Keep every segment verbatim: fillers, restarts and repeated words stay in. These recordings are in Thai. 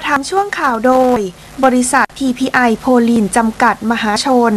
ทางช่วงข่าวโดยบริษัท ที พี ไอ โพลีนจำกัดมหาชน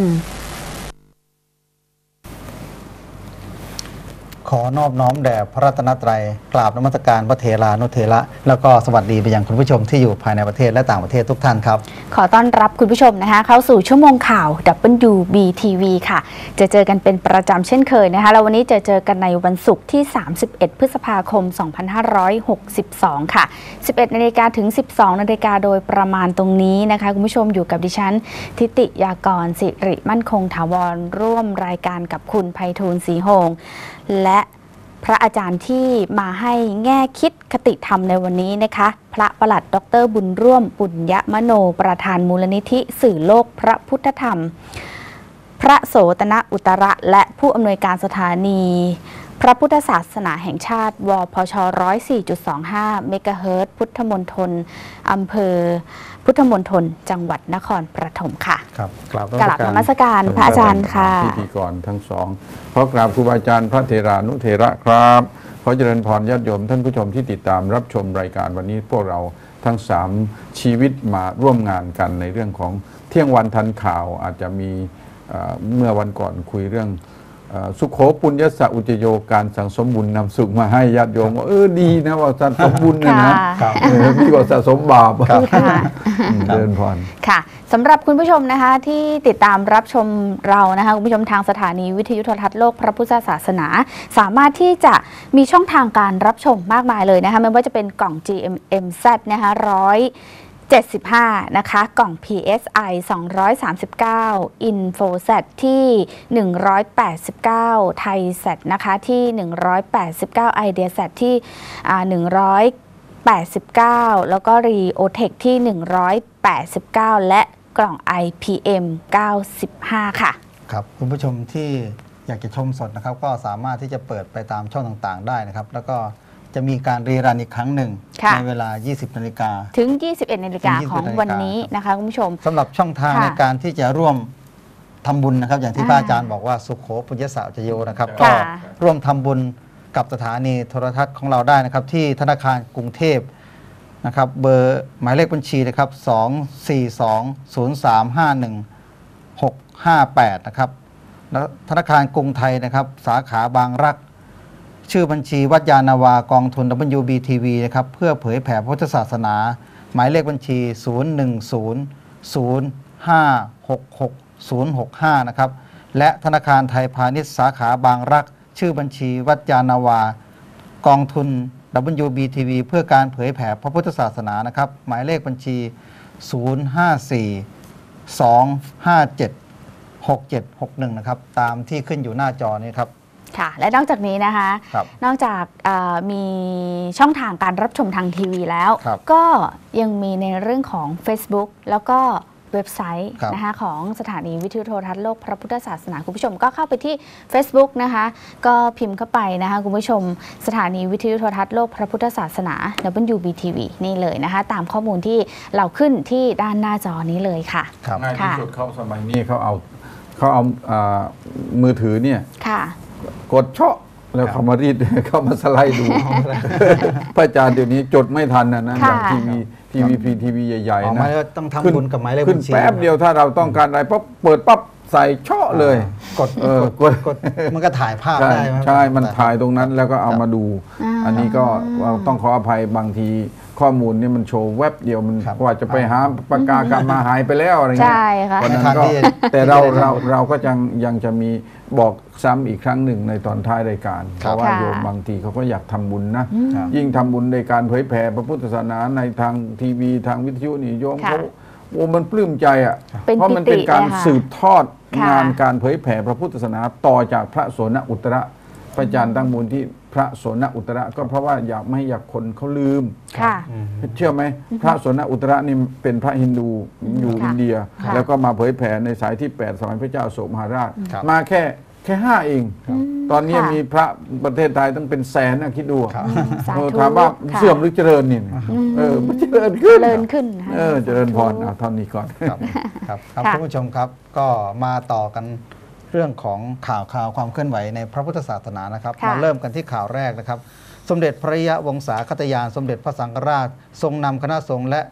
ขอนอบน้อมแด่พระรัตนตรัยกราบนมัสการพระเถรานุเถระแล้วก็สวัสดีไปยังคุณผู้ชมที่อยู่ภายในประเทศและต่างประเทศทุกท่านครับขอต้อนรับคุณผู้ชมนะคะเข้าสู่ชั่วโมงข่าว ดับเบิลยู บี ที วี ค่ะจะเจอกันเป็นประจำเช่นเคยนะคะแล้ววันนี้จะเจอกันในวันศุกร์ที่สามสิบเอ็ดพฤษภาคมสองพันห้าร้อยหกสิบสองค่ะสิบเอ็ดนาฬิกาถึงสิบสองนาฬิกาโดยประมาณตรงนี้นะคะคุณผู้ชมอยู่กับดิฉันทิติยากรสิริมั่นคงถาวรร่วมรายการกับคุณไพฑูรย์ศรีหงส์และพระอาจารย์ที่มาให้แง่คิดคติธรรมในวันนี้นะคะพระประหลัดดร.บุญร่วมปุญญมโนประธานมูลนิธิสื่อโลกพระพุทธธรรมพระโสตนอุตระและผู้อำนวยการสถานีพระพุทธศาสนาแห่งชาติวพช หนึ่งร้อยสี่จุดสองห้า เมกะเฮิรตซ์พุทธมณฑลอำเภอพุทธมณฑลจังหวัดนครปฐมค่ะครับกราบนมัสการพระอาจารย์ค่ะพิธีกรทั้งสองขอกราบครูบาอาจารย์พระเถรานุเถระครับขอเจริญพรญาติโยมท่านผู้ชมที่ติดตามรับชมรายการวันนี้พวกเราทั้งสามชีวิตมาร่วมงานกันในเรื่องของเที่ยงวันทันข่าวอาจจะมีเมื่อวันก่อนคุยเรื่องสุโขปุญญสะอุจโยการสั่งสมบุญนำสุขมาให้ญาติโยมว่าเออดีนะว่าสั่งสมบุญนะนะดีกว่าสะสมบาปเดินพรค่ะสำหรับคุณผู้ชมนะคะที่ติดตามรับชมเรานะคะคุณผู้ชมทางสถานีวิทยุโทรทัศน์โลกพระพุทธศาสนาสามารถที่จะมีช่องทางการรับชมมากมายเลยนะคะไม่ว่าจะเป็นกล่อง จี เอ็ม เอ็ม แซด นะคะร้อยเจ็ดสิบห้านะคะกล่อง พี เอส ไอ สองร้อยสามสิบเก้า InfoSat ที่หนึ่งร้อยแปดสิบเก้า ไทย แซด นะคะที่หนึ่งร้อยแปดสิบเก้า IdeaSat ที่อ่าหนึ่งร้อยแปดสิบเก้าแล้วก็ Reotech ที่หนึ่งร้อยแปดสิบเก้าและกล่อง ไอ พี เอ็ม เก้าสิบห้าค่ะครับคุณผู้ชมที่อยากจะชมสดนะครับก็สามารถที่จะเปิดไปตามช่องต่างๆได้นะครับแล้วก็จะมีการรีรันอีกครั้งหนึ่งในเวลา ยี่สิบนาฬิกาถึง ยี่สิบเอ็ดนาฬิกาของวันนี้นะคะคุณผู้ชมสำหรับช่องทางในการที่จะร่วมทำบุญนะครับอย่างที่พระอาจารย์บอกว่าสุโขปุญญสะอุจโยนะครับก็ร่วมทำบุญกับสถานีโทรทัศน์ของเราได้นะครับที่ธนาคารกรุงเทพนะครับเบอร์หมายเลขบัญชีนะครับสอง สี่ สอง ศูนย์ สาม ห้า หนึ่ง หก ห้า แปดนะครับแล้วธนาคารกรุงไทยนะครับสาขาบางรักชื่อบัญชีวัดยานาวากองทุน ดับเบิลยู บี ที วี นะครับเพื่อเผยแผ่พุทธศาสนาหมายเลขบัญชี ศูนย์ หนึ่ง ศูนย์ ศูนย์ ห้า หก หก ศูนย์ หก ห้า นะครับและธนาคารไทยพาณิชย์สาขาบางรักชื่อบัญชีวัดยานาวากองทุน ดับเบิลยู บี ที วี เพื่อการเผยแผ่พระพุทธศาสนานะครับหมายเลขบัญชี ศูนย์ ห้า สี่ สอง ห้า เจ็ด หก เจ็ด หก หนึ่ง นะครับตามที่ขึ้นอยู่หน้าจอนี้ครับค่ะและนอกจากนี้นะคะนอกจากมีช่องทางการรับชมทางทีวีแล้วก็ยังมีในเรื่องของ Facebook แล้วก็เว็บไซต์นะคะของสถานีวิทยุโทรทัศน์โลกพระพุทธศาสนาคุณผู้ชมก็เข้าไปที่ Facebook นะคะก็พิมพ์เข้าไปนะคะคุณผู้ชมสถานีวิทยุโทรทัศน์โลกพระพุทธศาสนา ดับเบิลยู บี ที วี นี่เลยนะคะตามข้อมูลที่เราขึ้นที่ด้านหน้าจอนี้เลยค่ะง่ายที่สุดเขาสมัยนี้เขาเอาเขาเอามือถือเนี่ยกดเชาะแล้วเขามารีดเข้ามาสไลด์ดูพระอาจารย์เดี๋ยวนี้จดไม่ทันนะนะอย่างทีวีทีวีพีทีวีใหญ่ๆนะต้องทำบุญกับหมายเลขบัญชีขึ้นแป๊บเดียวถ้าเราต้องการอะไรปั๊บเปิดปั๊บใส่เชาะเลยกดเออกดกดมันก็ถ่ายภาพได้ใช่มันถ่ายตรงนั้นแล้วก็เอามาดูอันนี้ก็ต้องขออภัยบางทีข้อมูลนี่มันโชว์แวบเดียวมันกว่าจะไปหาปากกากลับมาหายไปแล้วอะไรเงี้ยเพราะนั้นก็แต่เราเราเราก็ยังยังจะมีบอกซ้ำอีกครั้งหนึ่งในตอนท้ายรายการเพราะว่าโยมบางทีเขาก็อยากทำบุญนะยิ่งทำบุญในการเผยแผ่พระพุทธศาสนาในทางทีวีทางวิทยุนี่โยมเขาโอ้มันปลื้มใจอ่ะเพราะมันเป็นการสืบทอดงานการเผยแผ่พระพุทธศาสนาต่อจากพระโสนอุตระพระอาจารย์ตั้งมูลที่พระโสนอุตระก็เพราะว่าอยากไม่อยากคนเขาลืมเชื่อไหมพระโสนอุตระนี่เป็นพระฮินดูอยู่อินเดียแล้วก็มาเผยแผ่ในสายที่แปดสมัยพระเจ้าโสมหราชมาแค่แค่ห้าเองตอนนี้มีพระประเทศไทยต้องเป็นแสนนะคิดดูถามว่าเสื่อมหรือเจริญนี่เออเจริญขึ้นเจริญขึ้นเออเจริญพรเอาเท่านี้ก่อนครับครับท่านผู้ชมครับก็มาต่อกันเรื่องของข่าวข่าวความเคลื่อนไหวในพระพุทธศาสนานะครับมาเริ่มกันที่ข่าวแรกนะครับสมเด็จพระยะวงศาคตยานสมเด็จพระสังฆราชทรงนำคณะสงฆ์และ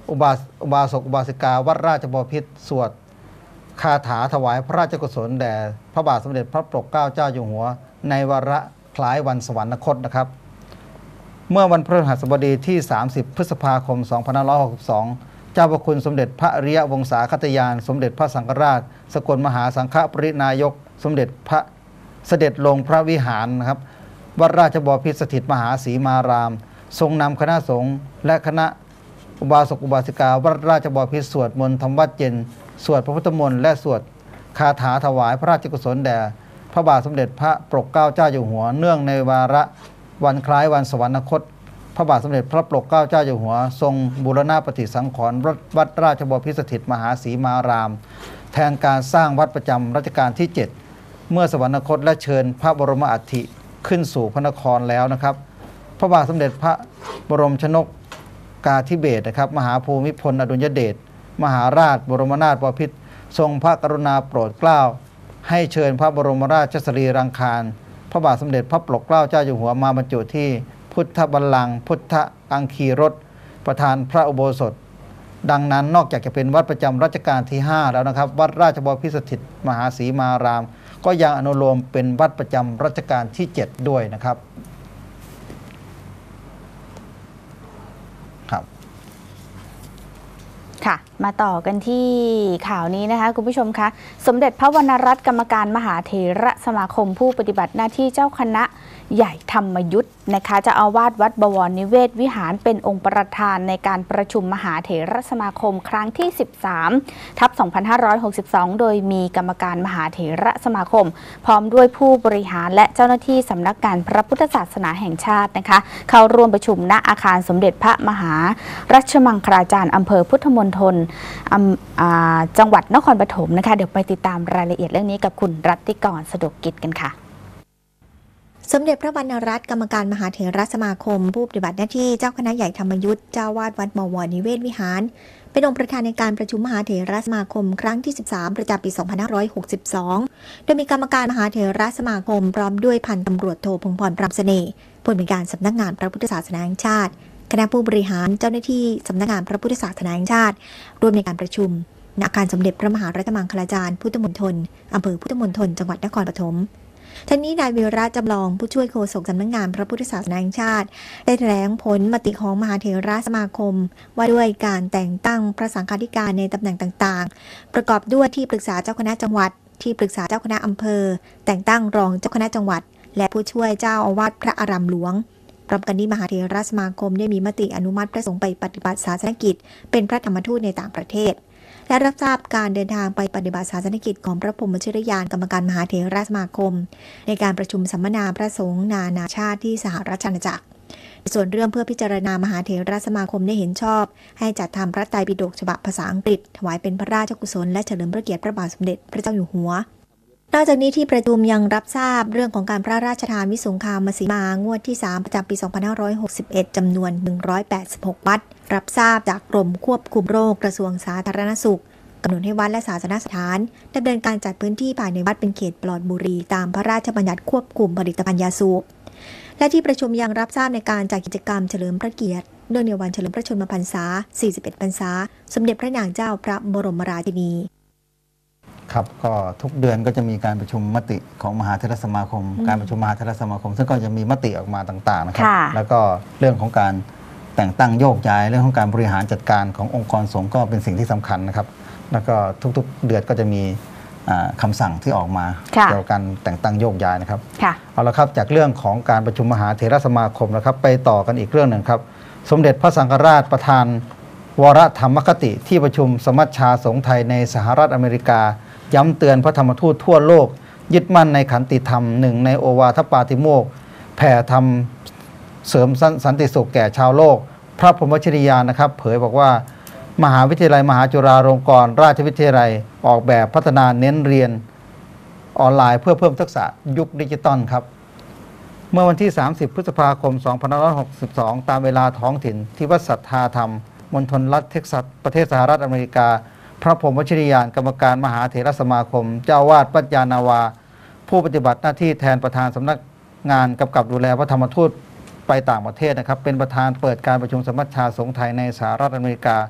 อุบาสอุบาสกอุบาสิกาวัดราชบพิตรสวดคาถาถวายพระราชกุศลแด่พระบาทสมเด็จพระปกเกล้าเจ้าอยู่หัวในวาระคล้ายวันสวรรคตนะครับเมื่อวันพฤหัสบดีที่สามสิบพฤษภาคมสองพันห้าร้อยหกสิบสองเจ้าพระคุณสมเด็จพระอริยวงศาคตยานสมเด็จพระสังฆราชสกลมหาสังฆปรินายกสมเด็จพระเสด็จลงพระวิหารนะครับวัดราชบพิตรสถิตมหาศรีมารามทรงนำคณะสงฆ์และคณะอุบาสกอุบาสิกาวัดราชบพิตรสวดมนต์ทำวัดเย็นสวดพระพุทธมนต์และสวดคาถาถวายพระราชกุศลแด่พระบาทสมเด็จพระปกเกล้าเจ้าอยู่หัวเนื่องในวาระวันคล้ายวันสวรรคตพระบาทสมเด็จพระปกเกล้าเจ้าอยู่หัวทรงบูรณะปฏิสังขรณ์วัดราชบพิตรสถิตมหาศรีมารามแทนการสร้างวัดประจำรัชกาลที่เจ็ดเมื่อสวรรคตและเชิญพระบรมอัฐิขึ้นสู่พระนครแล้วนะครับพระบาทสมเด็จพระบรมชนกกาธิเบศรนะครับมหาภูมิพลอดุลยเดชมหาราชบรมนาถบพิตรทรงพระกรุณาโปรดเกล้าให้เชิญพระบรมราชสรีรังคารพระบาทสมเด็จพระปกเกล้าเจ้าอยู่หัวมาบรรจุที่พุทธบัลลังก์พุทธอังคีรสประธานพระอุโบสถดังนั้นนอกจากจะเป็นวัดประจำรัชกาลที่ห้าแล้วนะครับวัดราชบพิตรสถิตมหาศรีมารามก็ยังอนุโลมเป็นวัดประจำรัชกาลที่เจ็ดด้วยนะครับครับค่ะมาต่อกันที่ข่าวนี้นะคะคุณผู้ชมคะสมเด็จพระวรรณรัตน์กรรมการมหาเถรสมาคมผู้ปฏิบัติหน้าที่เจ้าคณะใหญ่ธรรมยุทธ์นะคะเจ้าอาวาสวัดบวรนิเวศวิหารเป็นองค์ประธานในการประชุมมหาเถรสมาคมครั้งที่สิบสามทับสองพันห้าร้อยหกสิบสองโดยมีกรรมการมหาเถรสมาคมพร้อมด้วยผู้บริหารและเจ้าหน้าที่สำนักงานพระพุทธศาสนาแห่งชาตินะคะเข้าร่วมประชุมณอาคารสมเด็จพระมหารัชมังคลาจารย์อำเภอพุทธมณฑลจังหวัดนครปฐมนะคะเดี๋ยวไปติดตามรายละเอียดเรื่องนี้กับคุณรัตติกรสะดวกกิจกันค่ะสมเด็จพระวรรณรัตน์กรรมการมหาเถรสมาคมผู้ปฏิบัติหน้าที่เจ้าคณะใหญ่ธรรมยุทธ์เจ้าวาดวัดบวรนิเวศวิหารเป็นองค์ประธานในการประชุมมหาเถรสมาคมครั้งที่สิบสามประจำปีสองพันห้าร้อยหกสิบสองโดยมีกรรมการมหาเถรสมาคมพร้อมด้วยพันตำรวจโทพงศ์พรปรามเสน่ห์ผู้อำนวยการสำนักงานพระพุทธศาสนาแห่งชาติคณะผู้บริหารเจ้าหน้าที่สำนักงานพระพุทธศาสนาแห่งชาติร่วมในการประชุมณอาคารสมเด็จพระมหารัชมังคลาจารย์พุทธมณฑลอำเภอพุทธมณฑลจังหวัดนครปฐมทั้งนี้นายวีระจำลองผู้ช่วยโฆษกสำนักงานพระพุทธศาสนาแห่งชาติได้แถลงผลมติของมหาเถรสมาคมว่าด้วยการแต่งตั้งพระสังฆาธิการในตำแหน่งต่างๆประกอบด้วยที่ปรึกษาเจ้าคณะจังหวัดที่ปรึกษาเจ้าคณะอำเภอแต่งตั้งรองเจ้าคณะจังหวัดและผู้ช่วยเจ้าอาวาสพระอารามหลวงพร้อมกันนี้มหาเถรสมาคมได้มีมติอนุมัติพระสงฆ์ไปปฏิบัติศาสนกิจเป็นพระธรรมทูตในต่างประเทศและรับทราบการเดินทางไปปฏิบัติศาสนกิจของพระพรหมชริยานกรรมการมหาเถรสมาคมในการประชุมสัมมนาพระสงฆ์นานาชาติที่สหราชอาณาจักรส่วนเรื่องเพื่อพิจารณามหาเถรสมาคมได้เห็นชอบให้จัดทำพระไตรปิฎกฉบับภาษาอังกฤษถวายเป็นพระราชกุศลและเฉลิมพระเกียรติพระบาทสมเด็จพระเจ้าอยู่หัวนอกจากนี้ที่ประชุมยังรับทราบเรื่องของการพระราชทานวิสุงคามสีมางวดที่สามประจำปีสองพันห้าร้อยหกสิบเอ็ดจำนวนหนึ่งร้อยแปดสิบหกวัดรับทราบจากกรมควบคุมโรคกระทรวงสาธารณสุขกำหนดให้วัดและศาสนสถานดำเนินการจัดพื้นที่ภายในวัดเป็นเขตปลอดบุหรี่ตามพระราชบัญญัติควบคุมผลิตภัณฑ์ยาสูบและที่ประชุมยังรับทราบในการจัดกิจกรรมเฉลิมพระเกียรติเนื่องในวันเฉลิมพระชนมพรรษาสี่สิบเอ็ดพรรษาสมเด็จพระนางเจ้าพระบรมราชินีครับก็ทุกเดือนก็จะมีการประชุมมติของมหาเถรสมาคมการประชุมมหาเถรสมาคมซึ่งก็จะมีมติออกมาต่างๆนะครับแล้วก็เรื่องของการแต่งตั้งโยกย้ายเรื่องของการบริหารจัดการขององค์กรสงฆ์ก็เป็นสิ่งที่สำคัญนะครับแล้วก็ทุกๆเดือนก็จะมีคำสั่งที่ออกมาเกี่ยวกับการแต่งตั้งโยกย้ายนะครับเอาละครับจากเรื่องของการประชุมมหาเถรสมาคมนะครับไปต่อกันอีกเรื่องหนึ่งครับสมเด็จพระสังฆราชประธานวรธรรมคติที่ประชุมสมัชชาสงฆ์ไทยในสหรัฐอเมริกาย้ำเตือนพระธรรมทูตทั่วโลกยึดมั่นในขันติธรรมหนึ่งในโอวาทปาติโมกข์แผ่ธรรมเสริมสันติสุขแก่ชาวโลกพระพรหมชริยานนะครับเผยบอกว่ามหาวิทยาลัยมหาจุฬาลงกรณราชวิทยาลัยออกแบบพัฒนาเน้นเรียนออนไลน์เพื่อเพิ่มทักษะยุคดิจิตอลครับเมื่อวันที่สามสิบพฤษภาคมสองพันห้าร้อยหกสิบสองตามเวลาท้องถิ่นที่วัดสัทธาธรรมมณฑลรัฐเท็กซัสประเทศสหรัฐอเมริกาพระพรหมวชิรยานกรรมการมหาเถรสมาคมเจ้าวาดวัดยานาวาผู้ปฏิบัติหน้าที่แทนประธานสำนักงานกำกับดูแลพระธรรมทูตไปต่างประเทศนะครับเป็นประธานเปิดการประชุมสมัชชาสงฆ์ไทยในสหรัฐอเมริกา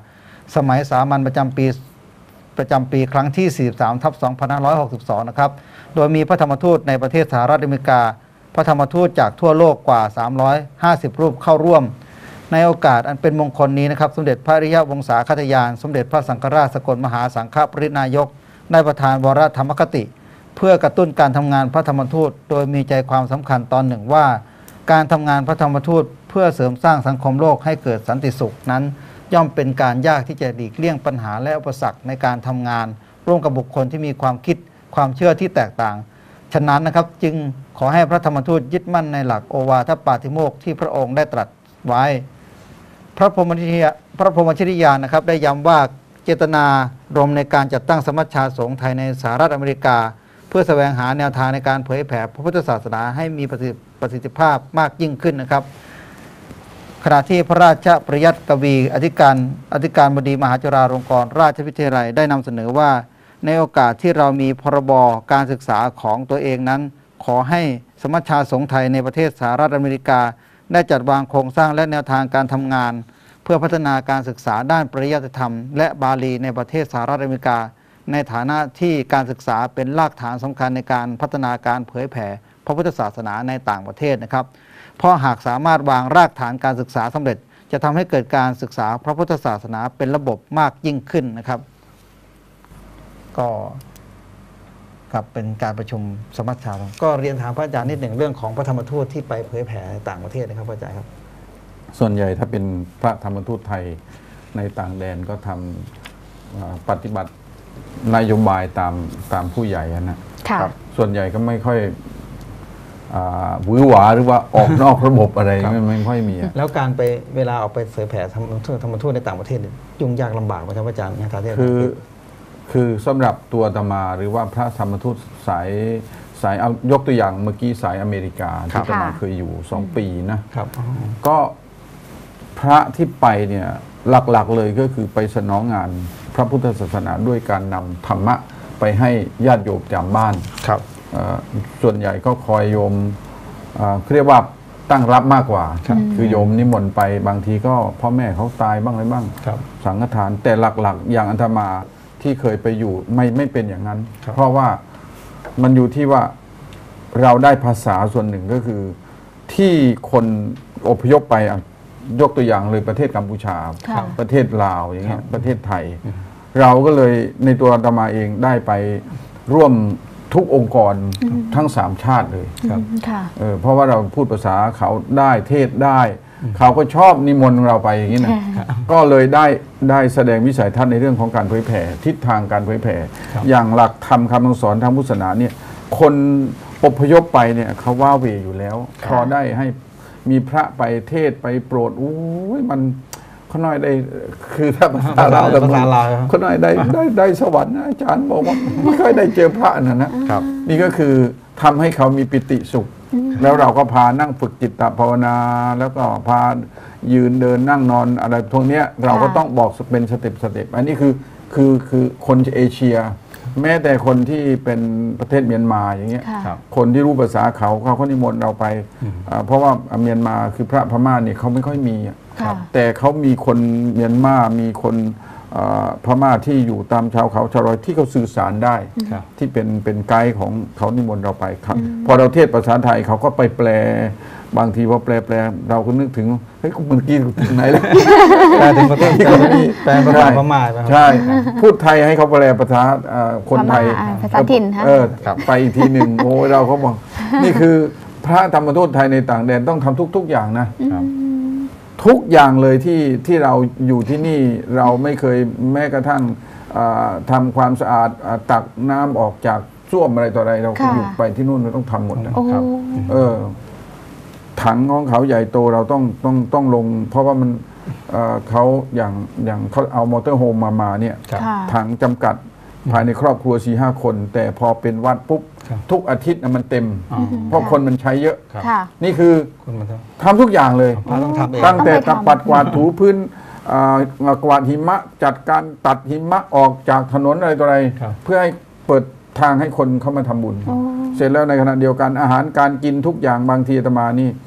สมัยสามัญประจำปีประจำปีครั้งที่ สี่สิบสาม ทับ สองพันห้าร้อยหกสิบสอง นะครับโดยมีพระธรรมทูตในประเทศสหรัฐอเมริกาพระธรรมทูตจากทั่วโลกกว่า สามร้อยห้าสิบ รูปเข้าร่วมในโอกาสอันเป็นมงคลนี้นะครับสมเด็จพระอริยวงศาคตยานสมเด็จพระสังฆราชสกลมหาสังฆปรินายกได้ประทานวรธรรมคติ เพื่อกระตุ้นการทำงานพระธรรมทูตโดยมีใจความสำคัญตอนหนึ่งว่าการทำงานพระธรรมทูตเพื่อเสริมสร้างสังคมโลกให้เกิดสันติสุขนั้นย่อมเป็นการยากที่จะหลีกเลี่ยงปัญหาและอุปสรรคในการทำงานร่วมกับบุคคลที่มีความคิดความเชื่อที่แตกต่างฉะนั้นนะครับจึงขอให้พระธรรมทูตยึดมั่นในหลักโอวาทปาติโมกข์ที่พระองค์ได้ตรัสไว้พระพรหมชริยาพระพรหมชริยานะครับได้ย้ำว่าเจตนารมณ์ในการจัดตั้งสมัชชาสงฆ์ไทยในสหรัฐอเมริกาเพื่อแสวงหาแนวทางในการเผยแผ่พระพุทธศาสนาให้มีประสิทธิภาพมากยิ่งขึ้นนะครับขณะที่พระราชปริยัติกวีอธิการอธิการบดีมหาจุฬาลงกรณราชวิทยาลัยได้นำเสนอว่าในโอกาสที่เรามีพรบการศึกษาของตัวเองนั้นขอให้สมัชชาสงฆ์ไทยในประเทศสหรัฐอเมริกาได้จัดวางโครงสร้างและแนวทางการทำงานเพื่อพัฒนาการศึกษาด้านปริยัติธรรมและบาลีในประเทศสหรัฐอเมริกาในฐานะที่การศึกษาเป็นรากฐานสำคัญในการพัฒนาการเผยแผ่พระพุทธศาสนาในต่างประเทศนะครับเพราะหากสามารถวางรากฐานการศึกษาสำเร็จจะทำให้เกิดการศึกษาพระพุทธศาสนาเป็นระบบมากยิ่งขึ้นนะครับก็ครับเป็นการประชุมสมัชชาก็เรียนถามพระอาจารย์นิดหนึ่งเรื่องของพระธรรมทูตที่ไปเผยแผ่ต่างประเทศนะครับพระอาจารย์ครับส่วนใหญ่ถ้าเป็นพระธรรมทูตไทยในต่างแดนก็ทำปฏิบัตินโยบายตามตามผู้ใหญ่นะครับส่วนใหญ่ก็ไม่ค่อยหวือหวาหรือว่าออกนอกระบบอะไรไม่ไม่ค่อยมีแล้วการไปเวลาออกไปเผยแผ่ธรรมทูตธรรมทูตในต่างประเทศยุ่งยากลำบากไหมครับอาจารย์ในทางที่คือคือสำหรับตัวอาตมาหรือว่าพระธรรมทูตสายสายเอายกตัวอย่างเมื่อกี้สายอเมริกาที่อาตมาเคยอยู่สองปีนะครับก็พระที่ไปเนี่ยหลักๆเลยก็คือไปสนองงานพระพุทธศาสนาด้วยการนำธรรมะไปให้ญาติโยมจำบ้านครับส่วนใหญ่ก็คอยโยมเรียกว่าตั้งรับมากกว่าคือโยมนิมนต์ไปบางทีก็พ่อแม่เขาตายบ้างอะไรบ้างสังฆทานแต่หลักๆอย่างอาตมาที่เคยไปอยู่ไม่ไม่เป็นอย่างนั้นเพราะว่ามันอยู่ที่ว่าเราได้ภาษาส่วนหนึ่งก็คือที่คนอพยพไปยกตัวอย่างเลยประเทศกัมพูชาประเทศลาวอย่างเงี้ยประเทศไทยเราก็เลยในตัวอาตมาเองได้ไปร่วมทุกองค์กรทั้งสามชาติเลยเออเพราะว่าเราพูดภาษาเขาได้เทศได้เขาก็ชอบนิมนต์เราไปอย่างนี้นะก็เลยได้ได้แสดงวิสัยทัศน์ในเรื่องของการเผยแผ่ทิศทางการเผยแผ่อย่างหลักธรรมคำสอนทางพุทธศาสนาเนี่ยคนอพยพไปเนี่ยเขาว่าเวอยู่แล้วพอได้ให้มีพระไปเทศไปโปรดอู้ยมันเขาน้อยได้คือถ้าภาษาลาวภาษาลาวเขาน้อยได้ได้ได้สวรรค์นะอาจารย์บอกว่าไม่ค่อยได้เจอพระนั่นนะครับนี่ก็คือทำให้เขามีปิติสุขแล้วเราก็พานั่งฝึกจิตตภาวนาแล้วก็พายืนเดินนั่งนอนอะไรพวกนี้เราก็ต้องบอกเป็นสเต็ปสเต็ปอันนี้คือคือคือคนเอเชียแม้แต่คนที่เป็นประเทศเมียนมาอย่างเงี้ยคนที่รู้ภาษาเขาเขาก็นิมนต์เราไปเพราะว่าเมียนมาคือพระพม่าเนี่ยเขาไม่ค่อยมีแต่เขามีคนเมียนมามีคนพม่าที่อยู่ตามชาวเขาชาวรอยที่เขาสื่อสารได้ที่เป็นเป็นไกด์ของเขานิมนต์เราไปครับพอเราเทศภาษาไทยเขาก็ไปแปลบางทีพอแปลแปลเราก็นึกถึงเฮ้ยเมื่อกี้ถึงไหนแล้วแปลถึงประเทศที่เขาไม่แปลภาษาพม่าใช่พูดไทยให้เขาแปลภาษาคนไทยภาษาถิ่นเออไปอีกทีหนึ่งโอ้เราเขาบอกนี่คือพระธรรมทูตไทยในต่างแดนต้องทำทุกๆอย่างนะทุกอย่างเลยที่ที่เราอยู่ที่นี่เราไม่เคยแม้กระทั่งทำความสะอาดตักน้ำออกจากส้วมอะไรต่ออะไรเราอยู่ไปที่นู่นเราต้องทำหมดนะครับเออถังของเขาใหญ่โตเราต้องต้องต้องลงเพราะว่ามันเอ่อเขาอย่างอย่างเขาเอามอเตอร์โฮมมามาเนี่ยถังจำกัดภายในครอบครัวสี่ห้าคนแต่พอเป็นวัดปุ๊บทุกอาทิตย์นะมันเต็มเพราะคนมันใช้เยอะนี่คือทำทุกอย่างเลยตั้งแต่ตักปัดกวาดถูพื้นกวาดหิมะจัดการตัดหิมะออกจากถนนอะไรต่ออะไรเพื่อให้เปิดทางให้คนเข้ามาทำบุญเสร็จแล้วในขณะเดียวกันอาหารการกินทุกอย่างบางทีอาตมานี่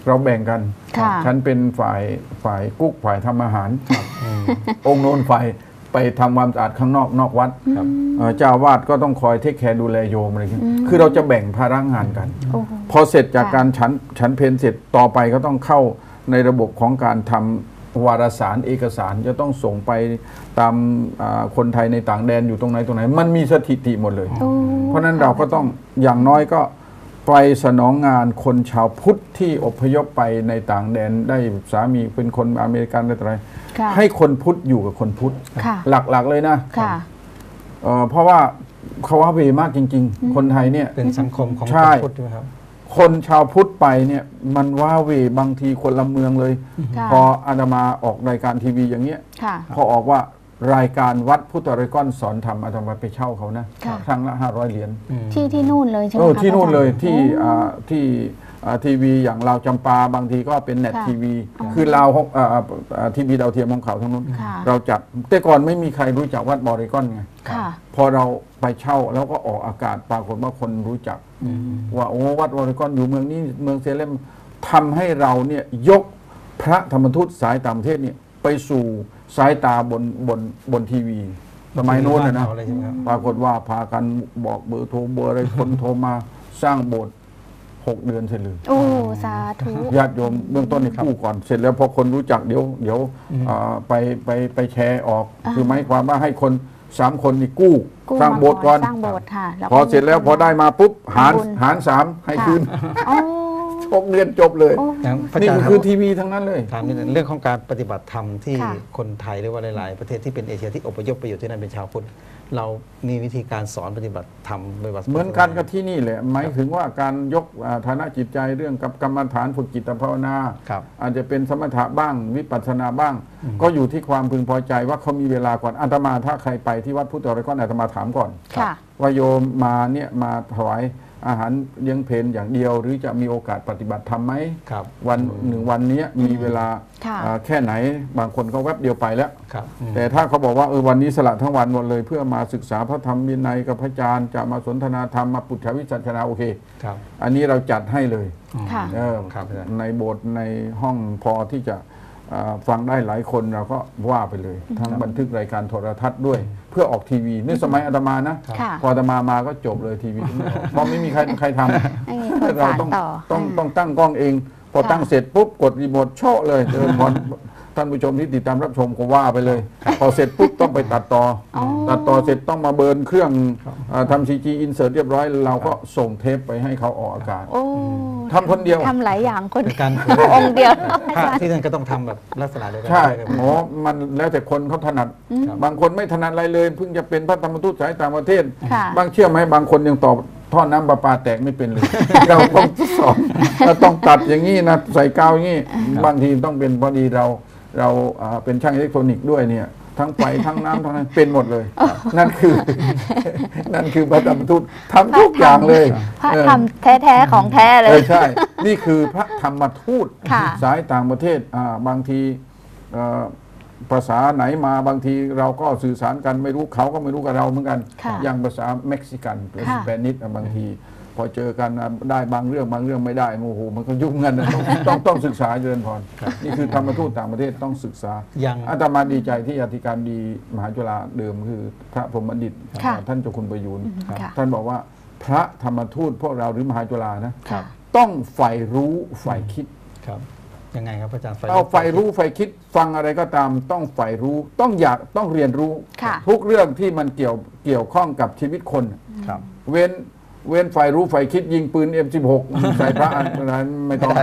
เราแบ่งกันค่ะฉันเป็นฝ่ายฝ่ายกุ๊กฝ่ายทำอาหารองค์โน้นฝ่ายไปทำความสะอาดข้างนอกนอกวัดเอ่อเจ้าอาวาสก็ต้องคอยเทคแคร์ดูแลโยมอะไรอย่างเงี้ยคือเราจะแบ่งภาระงานกันโอ้โหพอเสร็จจากค่ะการฉันฉันเพลเสร็จต่อไปก็ต้องเข้าในระบบของการทำวารสารเอกสารจะต้องส่งไปตามอ่าคนไทยในต่างแดนอยู่ตรงไหนตรงไหนมันมีสถิติหมดเลยโอ้เพราะฉะนั้นเราก็ต้องอย่างน้อยก็ไปสนองงานคนชาวพุทธที่อพยพไปในต่างแดนได้สามีเป็นคนอเมริกันอะไรค่ะให้คนพุทธอยู่กับคนพุทธค่ะหลักๆเลยนะค่ะเอ่อเพราะว่าเขาว่าเวมากจริง ๆ คนไทยเนี่ยเป็นสังคมของใช่คนพุทธใช่ไหมครับคนชาวพุทธไปเนี่ยมันว่าเวบางทีคนละเมืองเลยค่ะพออาตมาออกรายการทีวีอย่างเงี้ยค่ะพอออกว่ารายการวัดพุทธริกรสอนธรรมอาตมาไปเช่าเขานะค่ะครั้งละห้าร้อยเหรียญที่ที่นู่นเลยใช่ไหมเออคะที่นู่นเลยอาจารที่โอ้อ่าที่อ่าทีวีอย่างลาวจำปาบางทีก็เป็นเน็ตค่ะทีวีอ๋อคือลาวของอ่าอ่าทีวีดาวเทียมของเขาทั้งนู้นค่ะเราจัดแต่ก่อนไม่มีใครรู้จักวัดบริกรไงค่ะพอเราไปเช่าแล้วก็ออกอากาศปรากฏว่าคนรู้จัก ว่าโอ้วัดบริกรอยู่เมืองนี้เมืองเซเลมทำให้เราเนี่ยยกพระธรรมทูตสายต่างประเทศเนี่ยไปสู่สายตาบนบนบนทีวีสมัยโน้นนะนะเอาเลยใช่ไหมครับปรากฏว่าพากันบอกเบอร์โทรเบอร์อะไรคนโทรมาสร้างโบสถ์หกเดือนเสร็จเลยโอ้สาธุญาติโยมเบื้องต้นนี่กู้ก่อนเสร็จแล้วพอคนรู้จักเดี๋ยวเดี๋ยวอ่าไปไปไปแชร์ออกอ่าคือหมายความว่าให้คนสามคนนี่กู้กู้สร้างโบสถ์ก่อนสร้างโบสถ์ค่ะแล้วพอเสร็จแล้วพอได้มาปุ๊บหารทำบุญหารสามให้คืนโอ้หกเดือนจบเลยโอ้อย่างพระนี่อาจารย์คือทีวีทั้งนั้นเลยถามนิดนึงเรื่องของการปฏิบัติธรรมที่ค่ะคนไทยหรือว่าหลาย ๆ ประเทศที่เป็นเอเชียที่อพยพไปอยู่ที่นั่นเป็นชาวพุทธเรามีวิธีการสอนปฏิบัติธรรมปฏิบัติเหมือนกันกับที่นี่แหละหมายถึงว่าการยกอ่าฐานะจิตใจเรื่องกับกรรมฐานฝึกจิตภาวนาครับอาจจะเป็นสมถะบ้างวิปัสสนาบ้าง ก็อยู่ที่ความพึงพอใจว่าเขามีเวลาก่อนอาตมาถ้าใครไปที่วัดพุทธริกรอาตมาถามก่อนค่ะว่าโยมมาเนี่ยมาถวายอาหารเลี้ยงเพลอย่างเดียว หรือจะมีโอกาสปฏิบัติธรรมไหมครับวันหนึ่งวันนี้มีเวลาค่ะอ่าแค่ไหนบางคนก็แวบเดียวไปแล้วครับอืมแต่ถ้าเขาบอกว่าเออวันนี้สละทั้งวันหมดเลย เพื่อมาศึกษาพระธรรมวินัยกับพระอาจารย์จะมาสนทนาธรรมมาปุถวิสัชนาโอเคครับอันนี้เราจัดให้เลยค่ะเออครับในโบสถ์ในห้องพอที่จะอ่าฟังได้หลายคนเราก็ว่าไปเลย ทั้งบันทึกรายการโทรทัศน์ด้วย เพื่อออกทีวีนี่สมัยอาตมานะค่ะพออาตมามาก็จบเลยทีวีเพราะไม่มีใครใครทำไม่มีคนเราสานต้องต่อต้องาต้องตั้งกล้องเอง พอค่ะตั้งเสร็จปุ๊บกดรีโมทโชะเลยเดินพอท่านผู้ชมที่ติดตามรับชมก็ว่าไปเลย พอเสร็จปุ๊บต้องไปตัดต่อออตัดต่อเสร็จต้องมาเบิร์นเครื่องอ่าทำซีจีอินเสิร์ตเรียบร้อย เราก็ส่งเทปไปให้เขาออกอากาศโอ้ทำคนเดียวทำหลายอย่างคนเป็นการองค์เดียวพระที่นั่นก็ต้องทำแบบลักษณะเดียวกัใช่ครับหมอมันแล้วแต่คนเขาถนัดครับบางคนไม่ถนัดอะไรเลยเพิ่งจะเป็นพระธรรมทูตสายต่างประเทศค่ะบางเชื่อไหมบางคนยังตอบท่อน้ำประปาแตกไม่เป็นเลย เราต้องสอนเราต้องตัดอย่างนี้นะใส่กาวอย่างนี้บางทีต้องเป็นพอดีเราเราอ่าเป็นช่างอิเล็กทรอนิกส์ด้วยเนี่ยทั้งไฟทั้งน้ำทั้งนั้นเป็นหมดเลย นั่นคือ นั่นคือพระธรรมทูตทำทุกอย่างเลยพระเออธรรมแท้ๆของแท้เลเอย อใช่ นี่คือพระธรรมทูตค่ะสายต่างประเทศอ่าบางทีเอ่อภาษาไหนมาบางทีเราก็สื่อสารกันไม่รู้เขาก็ไม่รู้กับเราเหมือนกันค่ะอย่างภาษาเม็กซิกันหรือค่ะสเปนิชอ่ะบางที พอเจอกันอ่ะได้บางเรื่องบางเรื่องไม่ได้โอ้โหมันก็ยุ่งกันนะต้องต้องต้องศึกษาเจริญพรนี่คือธรรมทูตต่างประเทศต้องศึกษายังอาตมาดีใจที่อธิการดีมหาจุฬาเดิมคือพระพรหมบัณฑิตค่ะท่านเจ้าคุณประยูนค่ะท่านบอกว่าพระธรรมทูตพวกเราหรือมหาจุฬานะครับ ต้องใฝ่รู้ใฝ่คิดครับยังไงครับอาจารย์ไฟเอาใฝ่รู้ใฝ่คิดฟังอะไรก็ตามต้องใฝ่รู้ต้องอยากต้องเรียนรู้ค่ะทุกเรื่องที่มันเกี่ยวเกี่ยวข้องกับชีวิตคนครับเว้นเว้นฝ่ายรู้ฝ่ายคิดยิงปืน เอ็ม สิบหก ใส่พระอันนั้นไม่ต้อง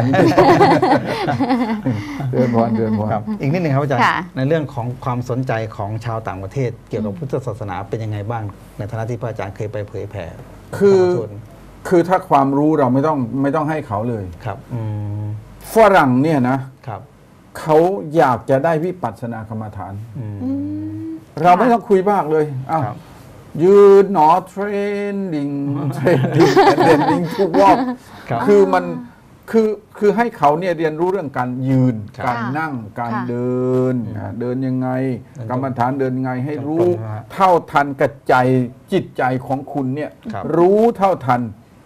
เดินพรเดินพรครับอีกนิดหนึ่งครับอาจารย์ค่ะในเรื่องของความสนใจของชาวต่างประเทศ เกี่ยวกับพุทธศาสนาเป็นยังไงบ้างในฐานะที่พระอาจารย์เคยไปเผยแผ่คือธรรมทูตคือถ้าความรู้เราไม่ต้องไม่ต้องให้เขาเลยครับอืมฝรั่งเนี่ยนะครับ เขาอยากจะได้วิปัสสนากรรมฐานอืมอืมเราไม่ต้องคุยมากเลยอ้าวครับยืนหนอเทรนดิ้งเทรนดิ้งเทรนดิ้งทุกวอกครับคือมันคือคือให้เขาเนี่ยเรียนรู้เรื่องการยืนครับการนั่งการค่ะเดินอ่าเดินยังไงเดินกรรมฐานเดินยังไงให้รู้ตรงๆนะฮะเท่าทันกระใจจิตใจของคุณเนี่ยครับรู้เท่าทัน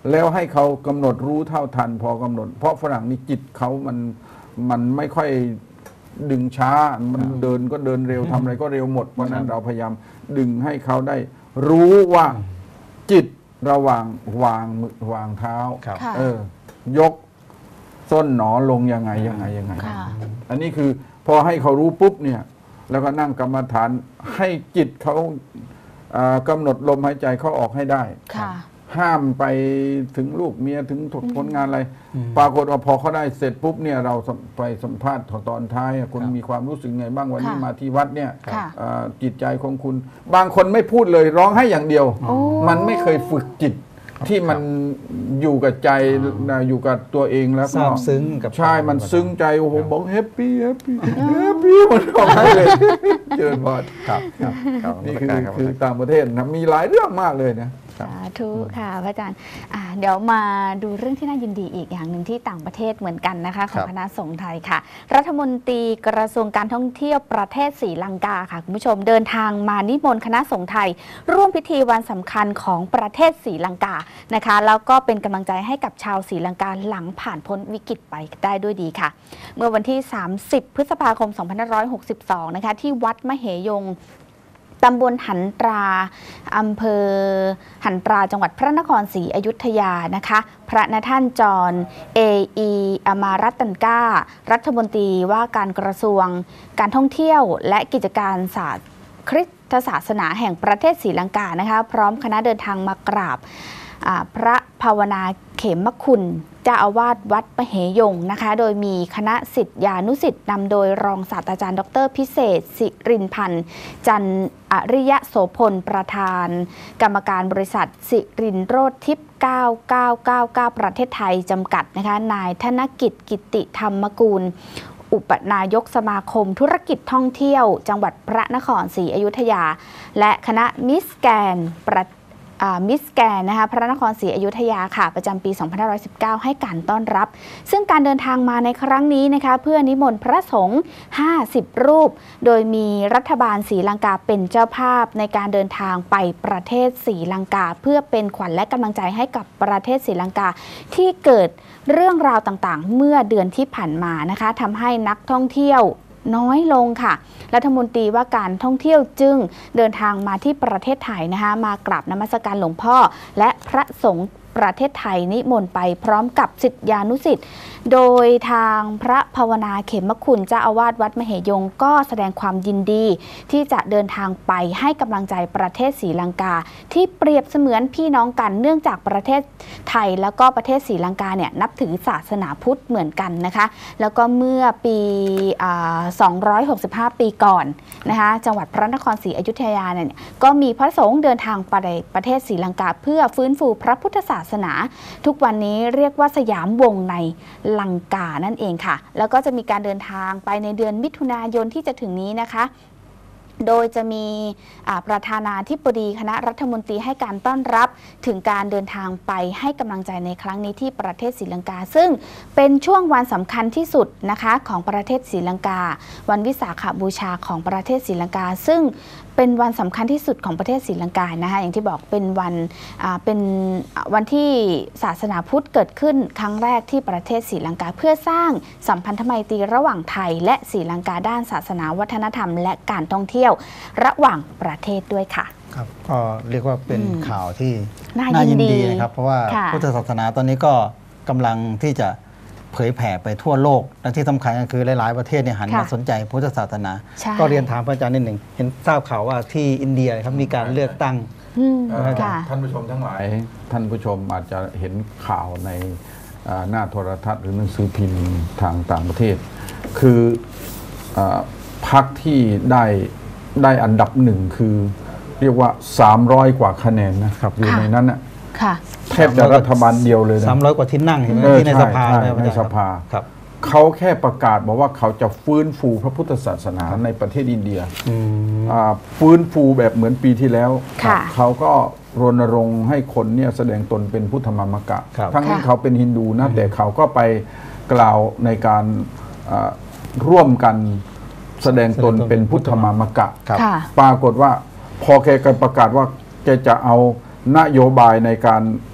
แล้วให้เขากำหนดรู้เท่าทันพอกำหนดเพราะฝรั่งนี่จิตเขามันมันไม่ค่อยดึงช้ามันเดินก็เดินเร็วทำอะไรก็เร็วหมดเพราะนั้นเราพยายามดึงให้เขาได้รู้ว่าจิตระหว่างวางมือวางเท้าเออยกส้นหนอลงยังไงยังไงยังไงอันนี้คือพอให้เขารู้ปุ๊บเนี่ยแล้วก็นั่งกรรมฐานให้จิตเขากำหนดลมหายใจเขาออกให้ได้ห้ามไปถึงลูกเมียถึงผลงานอะไรปรากฏว่าพอเขาได้เสร็จปุ๊บเนี่ยเราไปสัมภาษณ์ตอนท้ายคุณมีความรู้สึกไงบ้างวันนี้มาที่วัดเนี่ยจิตใจของคุณบางคนไม่พูดเลยร้องให้อย่างเดียวมันไม่เคยฝึกจิตที่มันอยู่กับใจอยู่กับตัวเองแล้วก็ซึ้งกับใช่มันซึ้งใจโอ้โหบอกแฮปปี้แฮปปี้แฮปปี้มันออกให้เลยเจริญพรครับนี่คือคือต่างประเทศนะมีหลายเรื่องมากเลยนะสาธุค่ะพระอาจารย์เดี๋ยวมาดูเรื่องที่น่ายินดีอีกอย่างหนึ่งที่ต่างประเทศเหมือนกันนะคะของคณะสงฆ์ไทยค่ะรัฐมนตรีกระทรวงการท่องเที่ยวประเทศศรีลังกาค่ะคุณผู้ชมเดินทางมานิมนต์คณะสงฆ์ไทยร่วมพิธีวันสำคัญของประเทศศรีลังกานะคะแล้วก็เป็นกำลังใจให้กับชาวศรีลังกาหลังผ่านพ้นวิกฤตไปได้ด้วยดีค่ะเมื่อวันที่สามสิบพฤษภาคมสองพันห้าร้อยหกสิบสองนะคะที่วัดมเหยงตำบลหันตราอำเภอหันตราจังหวัดพระนครศรีอยุธยานะคะพระนท่านจอห์นเออีอมารัตตันการัฐมนตรีว่าการกระทรวงการท่องเที่ยวและกิจการศาสตร์คริสตศาสนาแห่งประเทศศรีลังกานะคะพร้อมคณะเดินทางมากราบพระภาวนาเขมคุณเจ้าอาวาสวัดมเหยงนะคะโดยมีคณะศิษยานุศิษย์นำโดยรองศาสตราจารย์ดรพิเศษสิรินพันธ์จันอริยโสพลประธาน กรรมการบริษัทสิรินโรจน์ทิพย์เก้าเก้าเก้าเก้าประเทศไทยจำกัดนะคะนายธนกิจกิติธรรมกูลอุปนายกสมาคมธุรกิจท่องเที่ยวจังหวัดพระนครศรีอยุธยาและคณะมิสแกนประมิสแกนนะคะพระนครศรีอยุธยาค่ะประจำปีสองพันห้าร้อยสิบเก้าให้การต้อนรับซึ่งการเดินทางมาในครั้งนี้นะคะเพื่อนิมนต์พระสงฆ์ห้าสิบรูปโดยมีรัฐบาลศรีลังกาเป็นเจ้าภาพในการเดินทางไปประเทศศรีลังกาเพื่อเป็นขวัญและกำลังใจให้กับประเทศศรีลังกาที่เกิดเรื่องราวต่างๆเมื่อเดือนที่ผ่านมานะคะทำให้นักท่องเที่ยวน้อยลงค่ะรัฐมนตรีว่าการท่องเที่ยวจึงเดินทางมาที่ประเทศไทยนะคะมากราบนมัสการหลวงพ่อและพระสงฆ์ประเทศไทยนิมนต์ไปพร้อมกับศิษยานุศิษย์โดยทางพระภาวนาเขมคุณเจ้าอาวาสวัดมเหยงก็แสดงความยินดีที่จะเดินทางไปให้กำลังใจประเทศศรีลังกาที่เปรียบเสมือนพี่น้องกันเนื่องจากประเทศไทยแล้วก็ประเทศศรีลังกาเนี่ยนับถือศาสนาพุทธเหมือนกันนะคะแล้วก็เมื่อปีสองร้อยหกสิบห้าปีก่อนนะคะจังหวัดพระนครศรีอยุธยาเนี่ยก็มีพระสงฆ์เดินทางไปประเทศศรีลังกาเพื่อฟื้นฟูพระพุทธศาสนาทุกวันนี้เรียกว่าสยามวงในลังกานั่นเองค่ะแล้วก็จะมีการเดินทางไปในเดือนมิถุนายนที่จะถึงนี้นะคะโดยจะมีประธานาธิบดีคณะรัฐมนตรีให้การต้อนรับถึงการเดินทางไปให้กำลังใจในครั้งนี้ที่ประเทศศรีลังกาซึ่งเป็นช่วงวันสำคัญที่สุดนะคะของประเทศศรีลังกาวันวิสาขบูชาของประเทศศรีลังกาซึ่งเป็นวันสำคัญที่สุดของประเทศศรีลังกานะคะอย่างที่บอกเป็นวันเป็นวันที่ศาสนาพุทธเกิดขึ้นครั้งแรกที่ประเทศศรีลังกาเพื่อสร้างสัมพันธไมตรีระหว่างไทยและศรีลังกาด้านศาสนาวัฒนธรรมและการท่องเที่ยวระหว่างประเทศด้วยค่ะครับก็เรียกว่าเป็นข่าวที่น่ายินดีนะครับเพราะว่าพุทธศาสนาตอนนี้ก็กำลังที่จะเผยแผ่ไปทั่วโลกและที่สำคัญก็คือหลายๆประเทศเนี่ยหันมาสนใจพุทธศาสนาก็เรียนถามพระอาจารย์นิดหนึ่งเห็นทราบข่าวว่าที่อินเดียครับมีการเลือกตั้งท่านผู้ชมทั้งหลายท่านผู้ชมอาจจะเห็นข่าวในหน้าโทรทัศน์หรือหนังสือพิมพ์ทางต่างประเทศคือพรรคที่ได้ได้อันดับหนึ่งคือเรียกว่าสามร้อยกว่าคะแนนนะครับอยู่ในนั้นน่ะแทบจะรัฐบาลเดียวเลยนะสามร้อยกว่าที่นั่งที่ในสภาในสภาเขาแค่ประกาศบอกว่าเขาจะฟื้นฟูพระพุทธศาสนาในประเทศอินเดียฟื้นฟูแบบเหมือนปีที่แล้วเขาก็รณรงค์ให้คนเนี่ยแสดงตนเป็นพุทธมามกะทั้งนี้เขาเป็นฮินดูนะแต่เขาก็ไปกล่าวในการร่วมกันแสดงตนเป็นพุทธมามกะปรากฏว่าพอแกประกาศว่าแกจะเอานโยบายในการ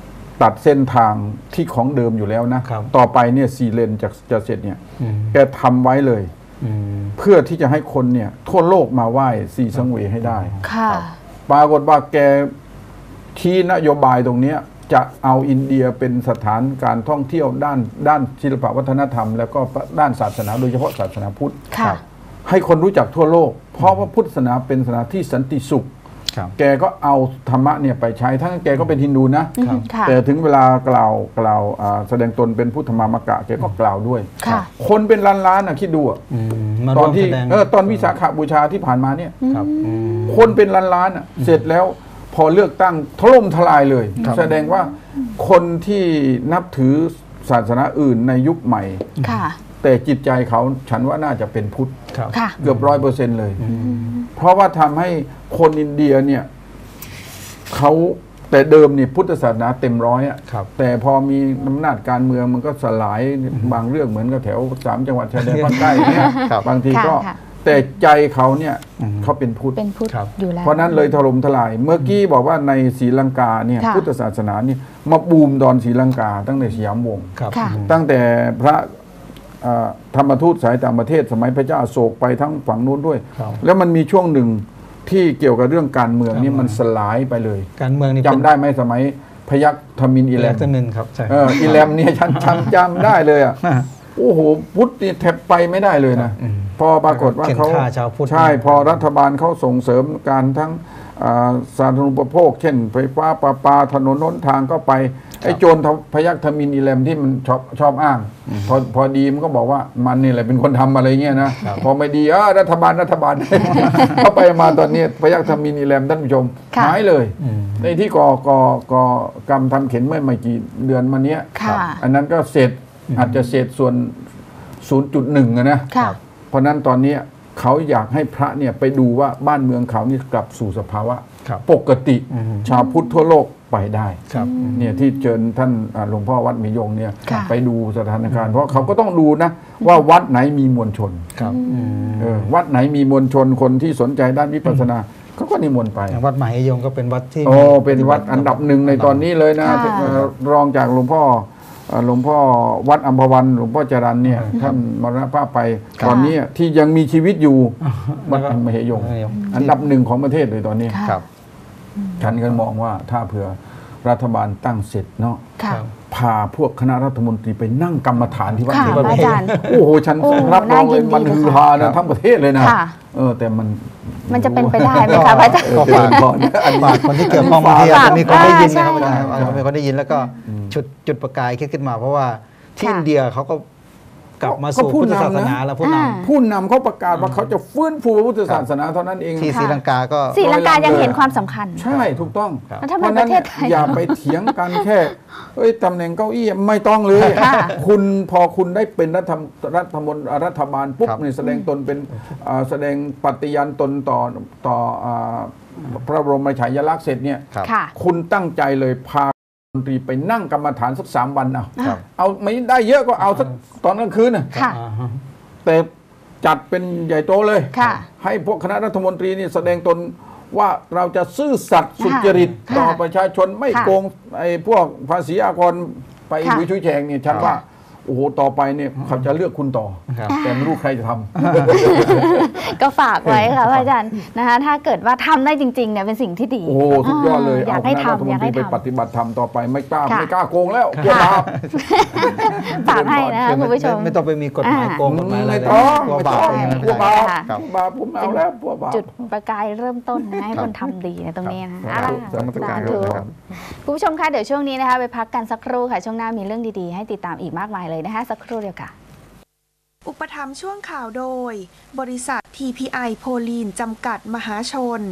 ตัดเส้นทางที่ของเดิมอยู่แล้วนะต่อไปเนี่ยสี่เลนจะจะเสร็จเนี่ยแกทำไว้เลยเพื่อที่จะให้คนเนี่ยทั่วโลกมาไหว้สีสังเวยให้ได้ปรากฏว่าแกชี้นโยบายตรงนี้จะเอาอินเดียเป็นสถานการท่องเที่ยวด้านด้านศิลปวัฒนธรรมแล้วก็ด้านศาสนาโดยเฉพาะศาสนาพุทธให้คนรู้จักทั่วโลกเพราะว่าพุทธศาสนาเป็นศาสนาที่สันติสุขแกก็เอาธรรมะเนี่ยไปใช้ทั้งแกก็เป็นฮินดูนะแต่ถึงเวลากล่าวกล่าวแสดงตนเป็นพุทธมามกะแกก็กล่าวด้วยคนเป็นล้านล้านนะคิดดูตอนที่เออตอนวิสาขบูชาที่ผ่านมาเนี่ยคนเป็นล้านล้านเสร็จแล้วพอเลือกตั้งถล่มทลายเลยแสดงว่าคนที่นับถือศาสนาอื่นในยุคใหม่แต่จิตใจเขาฉันว่าน่าจะเป็นพุทธเกือบร้อยเปอร์เซ็นต์เลยเพราะว่าทำให้คนอินเดียเนี่ยเขาแต่เดิมเนี่ยพุทธศาสนาเต็มร้อยอ่ะแต่พอมีอำนาจการเมืองมันก็สลายบางเรื่องเหมือนกับแถวสามจังหวัดชายแดนภาคใต้เนี่ยบางทีก็แต่ใจเขาเนี่ยเขาเป็นพุทธเป็นพุทธอยู่แล้วเพราะนั้นเลยถล่มทลายเมื่อกี้บอกว่าในศรีลังกาเนี่ยพุทธศาสนาเนี่ยมาบูมตอนศรีลังกาตั้งแต่สยามวงศ์ตั้งแต่พระธรรมทูตสายต่างประเทศสมัยพระเจ้าอโศกไปทั้งฝั่งนู้นด้วยแล้วมันมีช่วงหนึ่งที่เกี่ยวกับเรื่องการเมืองนี่มันสลายไปเลยการเมืองนี่จำได้ไหมสมัยพยัคฆ์ธมินอีแลมครับใช่อีแลมเนี่ยฉันจำจำได้เลยอ่ะโอ้โหพุทธนี่แทบไปไม่ได้เลยนะพอปรากฏว่าเขาใช่พอรัฐบาลเขาส่งเสริมการทั้งสาธารณูปโภคเช่นไฟฟ้าประปาถนนหนทางก็ไปไอ้โจรพยัคฆ์ธมินอีแลมที่มันชอบชอบอ้างพอพอดีมันก็บอกว่ามันนี่แหละเป็นคนทำอะไรเงี้ยนะพอไม่ดีเออรัฐบาลรัฐบาลเข้าไปมาตอนนี้พยัคฆ์ธมินอีแลมท่านผู้ชมหายเลยในที่ก่อก่อก่อกรรมทำเข็นเมื่อไม่กี่เดือนมาเนี้ยอันนั้นก็เสร็จอาจจะเศษส่วน ศูนย์จุดหนึ่ง นะเพราะนั้นตอนนี้เขาอยากให้พระเนี่ยไปดูว่าบ้านเมืองเขานี่กลับสู่สภาวะปกติชาวพุทธทั่วโลกไปได้เนี่ยที่เชิญท่านหลวงพ่อวัดหมียงเนี่ยไปดูสถานการณ์เพราะเขาก็ต้องดูนะว่าวัดไหนมีมวลชนวัดไหนมีมวลชนคนที่สนใจด้านวิปัสสนาเขาก็นิมนต์ไปวัดมหายงก็เป็นวัดที่โอ้เป็นวัดอันดับหนึ่งในตอนนี้เลยนะรองจากหลวงพ่อหลวงพ่อวัดอัมพวันหลวงพ่อจรัญเนี่ยท่านมรณภาพไปตอนนี้ที่ยังมีชีวิตอยู่วัดมเหยงอันดับหนึ่งของประเทศเลยตอนนี้ครับฉันก็มองว่าถ้าเผื่อรัฐบาลตั้งเสร็จเนาะพาพวกคณะรัฐมนตรีไปนั่งกรรมฐานที่วัดที่วัดโอ้โหฉันรับรองเลยมันฮือฮานะทั้งประเทศเลยนะเออแต่มันมันจะเป็นไปได้ไหมคะอาจารย์ก็ฝากก่อนอันฝากคนที่เกี่ยวข้องบางทีอาจจะมีคนได้ยินนะครับอาจารย์มีคนได้ยินแล้วก็จุดจุดประกายขึ้นมาเพราะว่าที่อินเดียเขาก็กลับมาสู่พุทธศาสนาแล้วผู้นำผู้นำเขาประกาศว่าเขาจะฟื้นฟูพุทธศาสนาเท่านั้นเองที่ศรีลังกาก็ศรีลังกายังเห็นความสำคัญใช่ถูกต้องเพราะนั้นอย่าไปเถียงกันแค่เอ้ยตำแหน่งเก้าอี้ไม่ต้องเลยคุณพอคุณได้เป็นรัฐรัฐมนตรีรัฐบาลปุ๊บเนี่ยแสดงตนเป็นแสดงปฏิญาณตนต่อต่อพระบรมฉายาลักษณ์เสร็จเนี่ยคุณตั้งใจเลยพามนตรีไปนั่งกรรมฐานสักสามวันเอาเอาไม่ได้เยอะก็เอาสักตอนกลางคืนนะแต่จัดเป็นใหญ่โตเลยให้พวกคณะรัฐมนตรีนี่แสดงตนว่าเราจะซื่อสัตย์สุจริตต่อประชาชนไม่โกงไอ้พวกภาษีอากรไปวิชุยแฉงเนี่ยฉันว่าโอ้โหต่อไปเนี่ยเขาจะเลือกคุณต่อแต่ไม่รู้ใครจะทำก็ฝากไว้ค่ะอาจารย์นะคะถ้าเกิดว่าทำได้จริงๆเนี่ยเป็นสิ่งที่ดีโอ้ทุกยอดเลยอยากให้ทำอยากให้ไปปฏิบัติธรรมต่อไปไม่กล้าไม่กล้าโกงแล้วกลัวบาปฝากให้นะคะคุณผู้ชมไม่ต้องไปมีกฎหมายโกงกฎหมายอะไรกลัวบาปกลัวบาปบาปผมเอาแล้วกลัวบาปจุดประกายเริ่มต้นนะให้คนทำดีในตรงนี้นะสาธุคุณผู้ชมคะเดี๋ยวช่วงนี้นะคะไปพักกันสักครู่ค่ะช่วงหน้ามีเรื่องดีๆให้ติดตามอีกมากมายเลยนะคะสักครู่เดียวค่ะอุปถัมภ์ช่วงข่าวโดยบริษัท ที พี ไอ โพลีนจำกัดมหาชน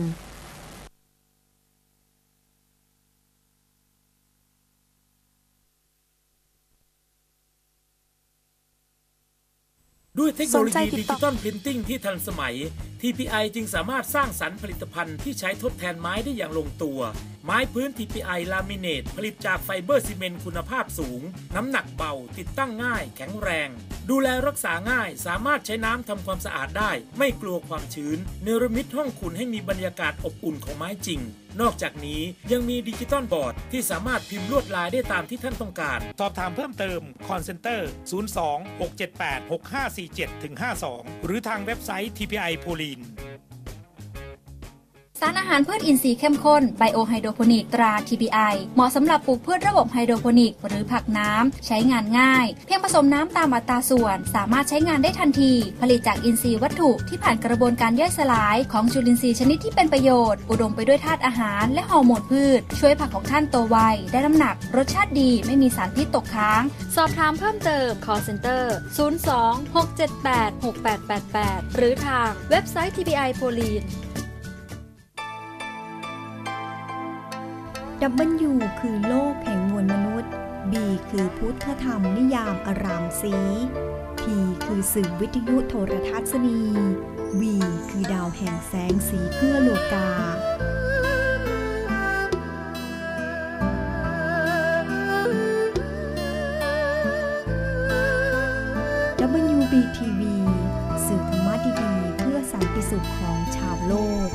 ด้วยเทคโนโลยีดิจิตอลพรินติ้งที่ทันสมัย ที พี ไอ จึงสามารถสร้างสรรค์ผลิตภัณฑ์ที่ใช้ทดแทนไม้ได้อย่างลงตัวไม้พื้น ที พี ไอ ลามิเนตผลิตจากไฟเบอร์ซีเมนต์คุณภาพสูงน้ำหนักเบาติดตั้งง่ายแข็งแรงดูแลรักษาง่ายสามารถใช้น้ำทำความสะอาดได้ไม่กลัวความชื้นเนรมิตห้องคุณให้มีบรรยากาศอบอุ่นของไม้จริงนอกจากนี้ยังมีดิจิตอลบอร์ดที่สามารถพิมพ์ลวดลายได้ตามที่ท่านต้องการสอบถามเพิ่มเติม Call Center ศูนย์ สอง หก เจ็ด แปด หก ห้า สี่ เจ็ด ห้า สอง หรือทางเว็บไซต์ ที พี ไอ Pauline สารอาหารพืชอินทรีย์เข้มข้นไบโอไฮโดรโปนิกตรา ที พี ไอ เหมาะสำหรับปลูกพืชระบบไฮโดรโปนิกหรือผักน้ำใช้งานง่ายเพียงผสมน้ำตามอัตราส่วนสามารถใช้งานได้ทันทีผลิตจากอินทรีย์วัตถุที่ผ่านกระบวนการย่อยสลายของจุลินทรีย์ชนิดที่เป็นประโยชน์อุดมไปด้วยธาตุอาหารและฮอร์โมนพืชช่วยผักของท่านโตไวได้น้ำหนักรสชาติดีไม่มีสารพิษตกค้างสอบถามเพิ่มเติม Call Center ศูนย์ สอง หก เจ็ด แปด หก แปด แปด แปด หรือทางเว็บไซต์ ที พี ไอ Pauline ดับเบิลยู คือโลกแห่งมวลมนุษย์ B คือพุทธธรรมนิยามอารามสี P คือสื่อวิทยุโทรทัศนี V คือดาวแห่งแสงสีเพื่อโลกา ดับเบิลยู บี ที วี สื่อธรรมะดีๆเพื่อสันติสุขของชาวโลก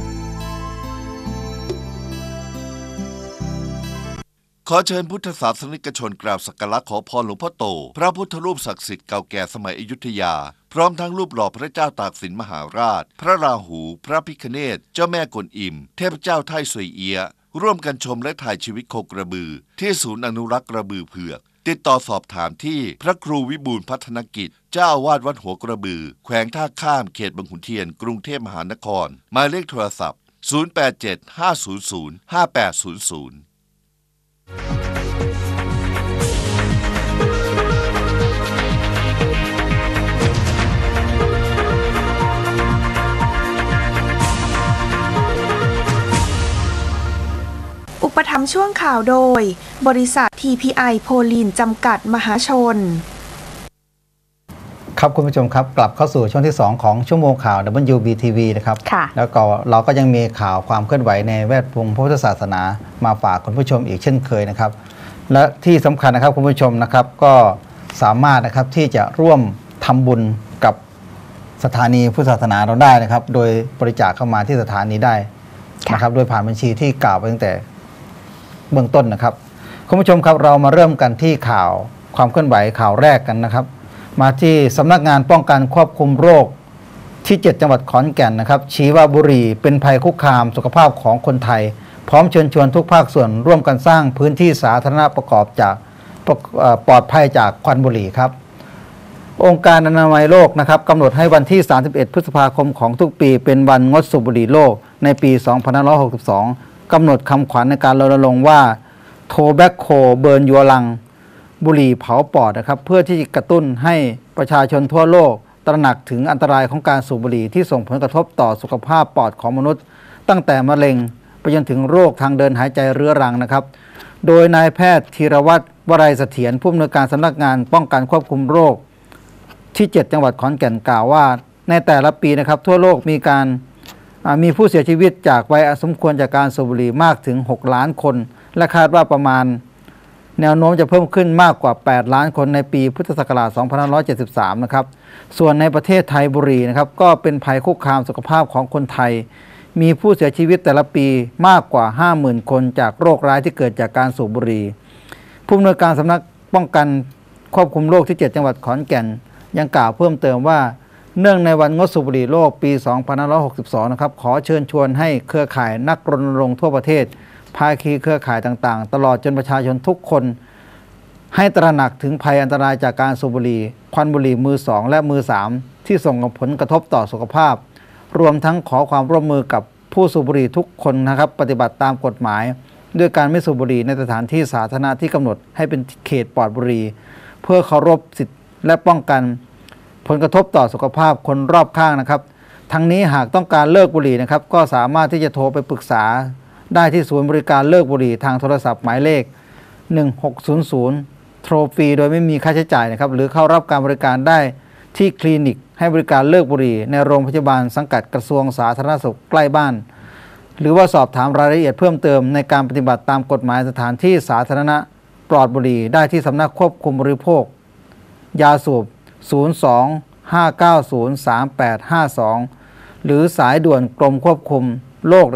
ขอเชิญพุทธศาสนิกชนกราบสักการะขอพรหลวงพ่อโตพระพุทธรูปศักดิ์สิทธิ์เก่าแก่สมัยอยุธยาพร้อมทั้งรูปหล่อพระเจ้าตากสินมหาราชพระราหูพระพิฆเนศเจ้าแม่กวนอิมเทพเจ้าไทสวยเอียะร่วมกันชมและถ่ายชีวิตโคกระบือที่ศูนย์อนุรักษ์กระบือเผือกติดต่อสอบถามที่พระครูวิบูลย์พัฒนกิจเจ้าอาวาสวัดหัวกระบือแขวงท่าข้ามเขตบางขุนเทียนกรุงเทพมหานครหมายเลขโทรศัพท์ศูนย์ แปด เจ็ด ห้า ศูนย์ ศูนย์ ห้า แปด ศูนย์ ศูนย์อุปถัมภ์ช่วงข่าวโดยบริษัท ที พี ไอ โพลีนจำกัดมหาชนครับคุณผู้ชมครับกลับเข้าสู่ช่วงที่สองของชั่วโมงข่าว ดับเบิลยู บี ที วี นะครับแล้วก็เราก็ยังมีข่าวความเคลื่อนไหวในแวดวงพุทธศาสนามาฝากคุณผู้ชมอีกเช่นเคยนะครับและที่สำคัญนะครับคุณผู้ชมนะครับก็สามารถนะครับที่จะร่วมทำบุญกับสถานีพุทธศาสนาเราได้นะครับโดยบริจาคเข้ามาที่สถานีได้นะครับโดยผ่านบัญชีที่กล่าวไปตั้งแต่เบื้องต้นนะครับคุณผู้ชมครับเรามาเริ่มกันที่ข่าวความเคลื่อนไหวข่าวแรกกันนะครับมาที่สำนักงานป้องกันควบคุมโรคที่เจ็ดจังหวัดขอนแก่นนะครับชี้ว่าบุหรี่เป็นภัยคุกคามสุขภาพของคนไทยพร้อมเชิญชวนทุกภาคส่วนร่วมกันสร้างพื้นที่สาธารณะประกอบจากปลอดภัยจากควันบุหรี่ครับองค์การอนามัยโลกนะครับกำหนดให้วันที่สามสิบเอ็ดพฤษภาคมของทุกปีเป็นวันงดสูบบุหรี่โลกในปีสองพันห้าร้อยหกสิบสองกำหนดคำขวัญในการรณรงค์ว่าโทแบคโคเบิร์นยัวลังบุหรี่เผาปอดนะครับเพื่อที่จะกระตุ้นให้ประชาชนทั่วโลกตระหนักถึงอันตรายของการสูบบุหรี่ที่ส่งผลกระทบต่อสุขภาพปอดของมนุษย์ตั้งแต่มะเร็งไปจนถึงโรคทางเดินหายใจเรื้อรังนะครับโดยนายแพทย์ธีรวัตรวรัยเสถียรผู้อำนวยการสำนักงานป้องกันควบคุมโรคที่เจ็ดจังหวัดขอนแก่นกล่าวว่าในแต่ละปีนะครับทั่วโลกมีการมีผู้เสียชีวิตจากวัยอันสมควรจากการสูบบุหรี่มากถึงหกล้านคนและคาดว่าประมาณแนวโน้มจะเพิ่มขึ้นมากกว่าแปดล้านคนในปีพุทธศักราชสองพันห้าร้อยเจ็ดสิบสามนะครับส่วนในประเทศไทยบุหรี่นะครับก็เป็นภัยคุกคามสุขภาพของคนไทยมีผู้เสียชีวิตแต่ละปีมากกว่า ห้าหมื่น คนจากโรคร้ายที่เกิดจากการสูบบุหรี่ผู้อำนวยการสำนักป้องกันควบคุมโรคที่เจ็ดจังหวัดขอนแก่นยังกล่าวเพิ่มเติมว่าเนื่องในวันงดสูบบุหรี่โลกปีสองพันห้าร้อยหกสิบสองนะครับขอเชิญชวนให้เครือข่ายนักรณรงค์ทั่วประเทศภาคีเครือข่ายต่างๆตลอดจนประชาชนทุกคนให้ตระหนักถึงภัยอันตรายจากการสูบบุหรี่ควันบุหรี่มือสองและมือสามที่ส่งผลกระทบต่อสุขภาพรวมทั้งขอความร่วมมือกับผู้สูบบุหรี่ทุกคนนะครับปฏิบัติตามกฎหมายด้วยการไม่สูบบุหรี่ในสถานที่สาธารณะที่กำหนดให้เป็นเขตปลอดบุหรี่เพื่อเคารพสิทธิและป้องกันผลกระทบต่อสุขภาพคนรอบข้างนะครับทั้งนี้หากต้องการเลิกบุหรี่นะครับก็สามารถที่จะโทรไปปรึกษาได้ที่ศูนย์บริการเลิกบุหรี่ทางโทรศัพท์หมายเลขหนึ่งหกศูนย์ศูนย์โทรฟรีโดยไม่มีค่าใช้จ่ายนะครับหรือเข้ารับการบริการได้ที่คลินิกให้บริการเลิกบุหรี่ในโรงพยาบาลสังกัดกระทรวงสาธารณสุขใกล้บ้านหรือว่าสอบถามรายละเอียดเพิ่มเติมในการปฏิบัติตามกฎหมายสถานที่สาธารณะปลอดบุหรี่ได้ที่สำนักควบคุมบริโภคยาสูบศูนย์ สอง ห้า เก้า ศูนย์ สาม แปด ห้า สองหรือสายด่วนกรมควบคุมโรคนะครับ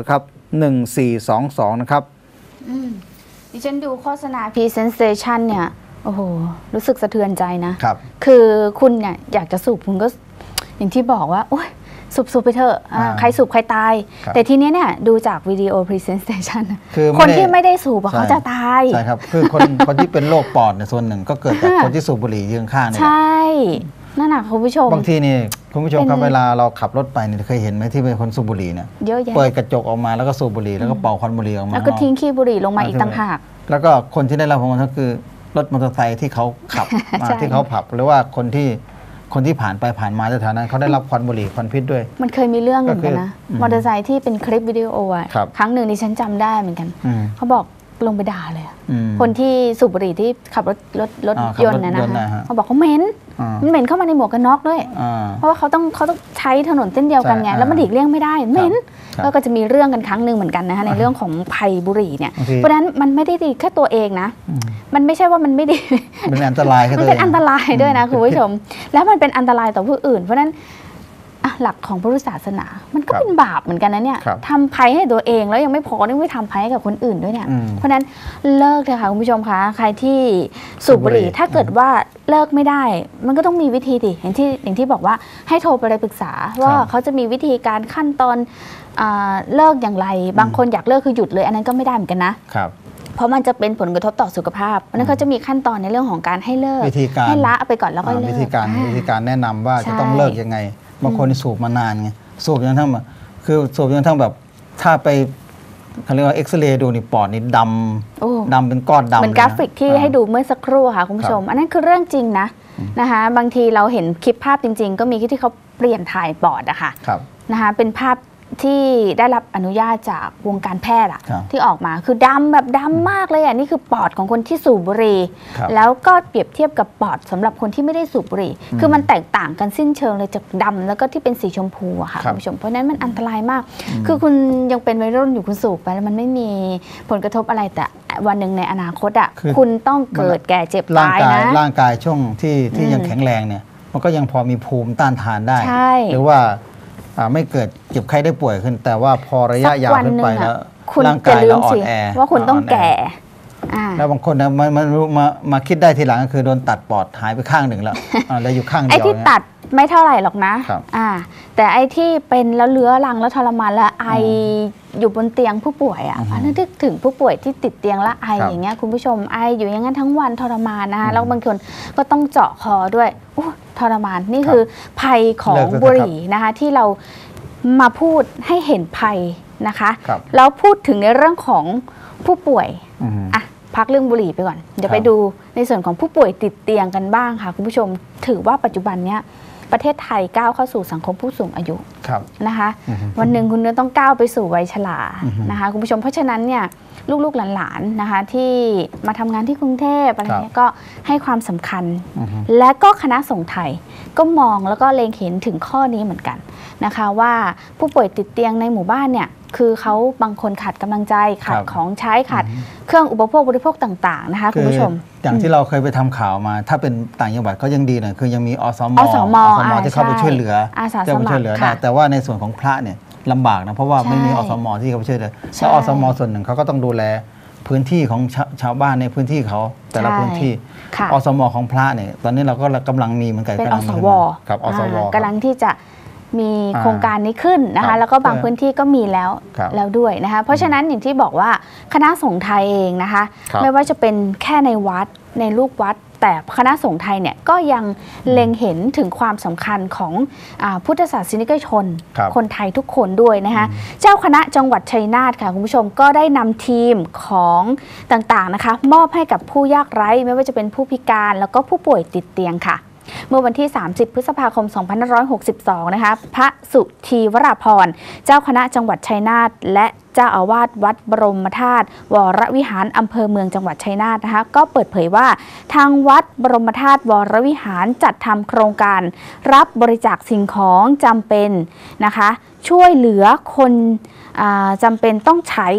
หนึ่งสี่สองสองนะครับดิฉันดูโฆษณา Presentation เนี่ยโอ้โหรู้สึกสะเทือนใจนะครับคือคุณเนี่ยอยากจะสูบคุณก็อย่างที่บอกว่าโอ๊ยสูบสูบไปเถอะใครสูบใครตายแต่ทีนี้เนี่ยดูจากวิดีโอ Presentation คนที่ไม่ได้สูบเขาจะตายใช่ครับคือคนคนที่เป็นโรคปอดในส่วนหนึ่งก็เกิดจากคนที่สูบบุหรี่ยืนข้างนี่ใช่นั่นน่ะคุณผู้ชมบางทีนี่คุณผู้ชมครับเวลาเราขับรถไปเนี่ยเคยเห็นไหมที่เป็นคนสูบบุหรี่เนี่ยเยอะแยะเปิดกระจกออกมาแล้วก็สูบบุหรี่แล้วก็เป่าควันบุหรี่ออกมาแล้วก็ทิ้งขี้บุหรี่ลงมาอีกต่างหากแล้วก็คนที่ได้รับผลกระทบก็คือรถมอเตอร์ไซค์ที่เขาขับมาที่เขาผับหรือว่าคนที่คนที่ผ่านไปผ่านมาสถานะเขาได้รับควันบุหรี่ควันพิษด้วยมันเคยมีเรื่องเหมือนกันนะมอเตอร์ไซค์ที่เป็นคลิปวิดีโออ่ะครั้งหนึ่งดิฉันจำได้เหมือนกันเขาบอกลงไปด่าเลยคนที่สูบบุหรี่ที่ขับรถรถรถยนต์นะนะเขาบอกเขาเหม็นมันเหม็นเข้ามาในหมวกกันน็อกด้วยเพราะว่าเขาต้องเขาต้องใช้ถนนเส้นเดียวกันไงแล้วมันหลีกเลี่ยงไม่ได้เหม็นแล้วก็จะมีเรื่องกันครั้งหนึ่งเหมือนกันนะคะในเรื่องของภัยบุหรี่เนี่ยเพราะฉะนั้นมันไม่ได้ดีแค่ตัวเองนะมันไม่ใช่ว่ามันไม่ดีมันเป็นอันตรายมันเป็นอันตรายด้วยนะคุณผู้ชมแล้วมันเป็นอันตรายต่อผู้อื่นเพราะฉะนั้นหลักของพุทธศาสนามันก็เป็นบาปเหมือนกันนะเนี่ยทำภัยให้ตัวเองแล้วยังไม่พอยังไม่ทำภัยให้กับคนอื่นด้วยเนี่ยเพราะฉะนั้นเลิกเลยค่ะคุณผู้ชมคะใครที่สูบบุหรี่ถ้าเกิดว่าเลิกไม่ได้มันก็ต้องมีวิธีดิอย่างที่อย่างที่บอกว่าให้โทรไปปรึกษาว่าเขาจะมีวิธีการขั้นตอนเลิกอย่างไรบางคนอยากเลิกคือหยุดเลยอันนั้นก็ไม่ได้เหมือนกันนะเพราะมันจะเป็นผลกระทบต่อสุขภาพเพราะนั้นเขาจะมีขั้นตอนในเรื่องของการให้เลิกให้ละไปก่อนแล้วก็เลิกวิธีการวิธีการแนะนำว่าจะต้องเลิกยังไงบางคนสูบมานานไงสูบจนทั้งแบบคือสูบจนทั้งแบบถ้าไปเขาเรียกว่าเอ็กซเรย์ดูนี่ปอดนี่ดำดำเป็นก้อนดำเหมือนกราฟิกที่ให้ดูเมื่อสักครู่ค่ะคุณผู้ชมอันนั้นคือเรื่องจริงนะนะคะบางทีเราเห็นคลิปภาพจริงๆก็มีที่เขาเปลี่ยนถ่ายปอดอะค่ะนะคะเป็นภาพที่ได้รับอนุญาตจากวงการแพทย์อะที่ออกมาคือดำแบบดำมากเลยอ่ะนี่คือปอดของคนที่สูบบุหรี่แล้วก็เปรียบเทียบกับปอดสำหรับคนที่ไม่ได้สูบบุหรี่คือมันแตกต่างกันสิ้นเชิงเลยจากดำแล้วก็ที่เป็นสีชมพูอะค่ะคุณผู้ชมเพราะนั้นมันอันตรายมากคือคุณยังเป็นวัยรุ่นอยู่คุณสูบไปแล้วมันไม่มีผลกระทบอะไรแต่วันหนึ่งในอนาคตอ่ะคุณต้องเกิดแก่เจ็บตายนะร่างกายช่วงที่ที่ยังแข็งแรงเนี่ยมันก็ยังพอมีภูมิต้านทานได้หรือว่าไม่เกิดเจ็บไข้ได้ป่วยขึ้นแต่ว่าพอระยะยาวขึ้นไปแล้วร่างกายเราอ่อนแอว่าคุณต้องแก่แล้วบางคนนะมันรู้มามาคิดได้ทีหลังก็คือโดนตัดปอดหายไปข้างหนึ่งแล้วแล้วอยู่ข้างเดียวไอ้ที่ตัดไม่เท่าไหร่หรอกนะแต่ไอ้ที่เป็นแล้วเลื้อรังแล้วทรมานแล้วไออยู่บนเตียงผู้ป่วยอ่ะนึกถึงผู้ป่วยที่ติดเตียงแล้วไออย่างเงี้ยคุณผู้ชมไออยู่อย่างนั้นทั้งวันทรมานนะคะแล้วบางคนก็ต้องเจาะคอด้วยทรมานนี่คือภัยของบุหรี่นะคะที่เรามาพูดให้เห็นภัยนะคะแล้วพูดถึงในเรื่องของผู้ป่วยอ่ะพักเรื่องบุหรี่ไปก่อนเดี๋ยวไปดูในส่วนของผู้ป่วยติดเตียงกันบ้างค่ะคุณผู้ชมถือว่าปัจจุบันเนี้ยประเทศไทยก้าวเข้าสู่สังคมผู้สูงอายุนะคะวันหนึ่งคุณจะต้องก้าวไปสู่วัยชรานะคะคุณผู้ชมเพราะฉะนั้นเนี่ยลูกๆหลานๆนะคะที่มาทำงานที่กรุงเทพอะไรเงี้ยก็ให้ความสำคัญและก็คณะสงฆ์ไทยก็มองแล้วก็เล็งเห็นถึงข้อนี้เหมือนกันนะคะว่าผู้ป่วยติดเตียงในหมู่บ้านเนี่ยคือเขาบางคนขาดกำลังใจขาดของใช้ขาดเครื่องอุปโภคบริโภคต่างๆนะคะคุณผู้ชมอย่างที่เราเคยไปทำข่าวมาถ้าเป็นต่างจังหวัดก็ยังดีหน่อยคือยังมีอสมอสมที่เข้าไปช่วยเหลือจะไปช่วยเหลือได้แต่ว่าในส่วนของพระเนี่ยลำบากนะเพราะว่าไม่มีอสมที่เขาไปช่วยเหลือแล้วอสมส่วนหนึ่งเขาก็ต้องดูแลพื้นที่ของชาวบ้านในพื้นที่เขาแต่ละพื้นที่อสมของพระเนี่ยตอนนี้เราก็กำลังมีเหมือนกันเป็นอสวกับอสวกำลังที่จะมีโครงการนี้ขึ้นนะคะแล้วก็บางพื้นที่ก็มีแล้วแล้วด้วยนะคะเพราะฉะนั้นอย่างที่บอกว่าคณะสงฆ์ไทยเองนะคะไม่ว่าจะเป็นแค่ในวัดในลูกวัดแต่คณะสงฆ์ไทยเนี่ยก็ยังเล็งเห็นถึงความสำคัญของพุทธศาสนิกชนคนไทยทุกคนด้วยนะคะเจ้าคณะจังหวัดชัยนาทค่ะคุณผู้ชมก็ได้นำทีมของต่างๆนะคะมอบให้กับผู้ยากไร้ไม่ว่าจะเป็นผู้พิการแล้วก็ผู้ป่วยติดเตียงค่ะเมื่อวันที่สามสิบพฤษภาคมสองพันห้าร้อยหกสิบสองนะคะพระสุธีวราภรณ์เจ้าคณะจังหวัดชัยนาทและเจ้าอาวาสวัดบรมธาตุวรวิหารอำเภอเมืองจังหวัดชัยนาทนะคะก็เปิดเผยว่าทางวัดบรมธาตุวรวิหารจัดทำโครงการรับบริจาคสิ่งของจำเป็นนะคะช่วยเหลือคนจำเป็นต้องใช้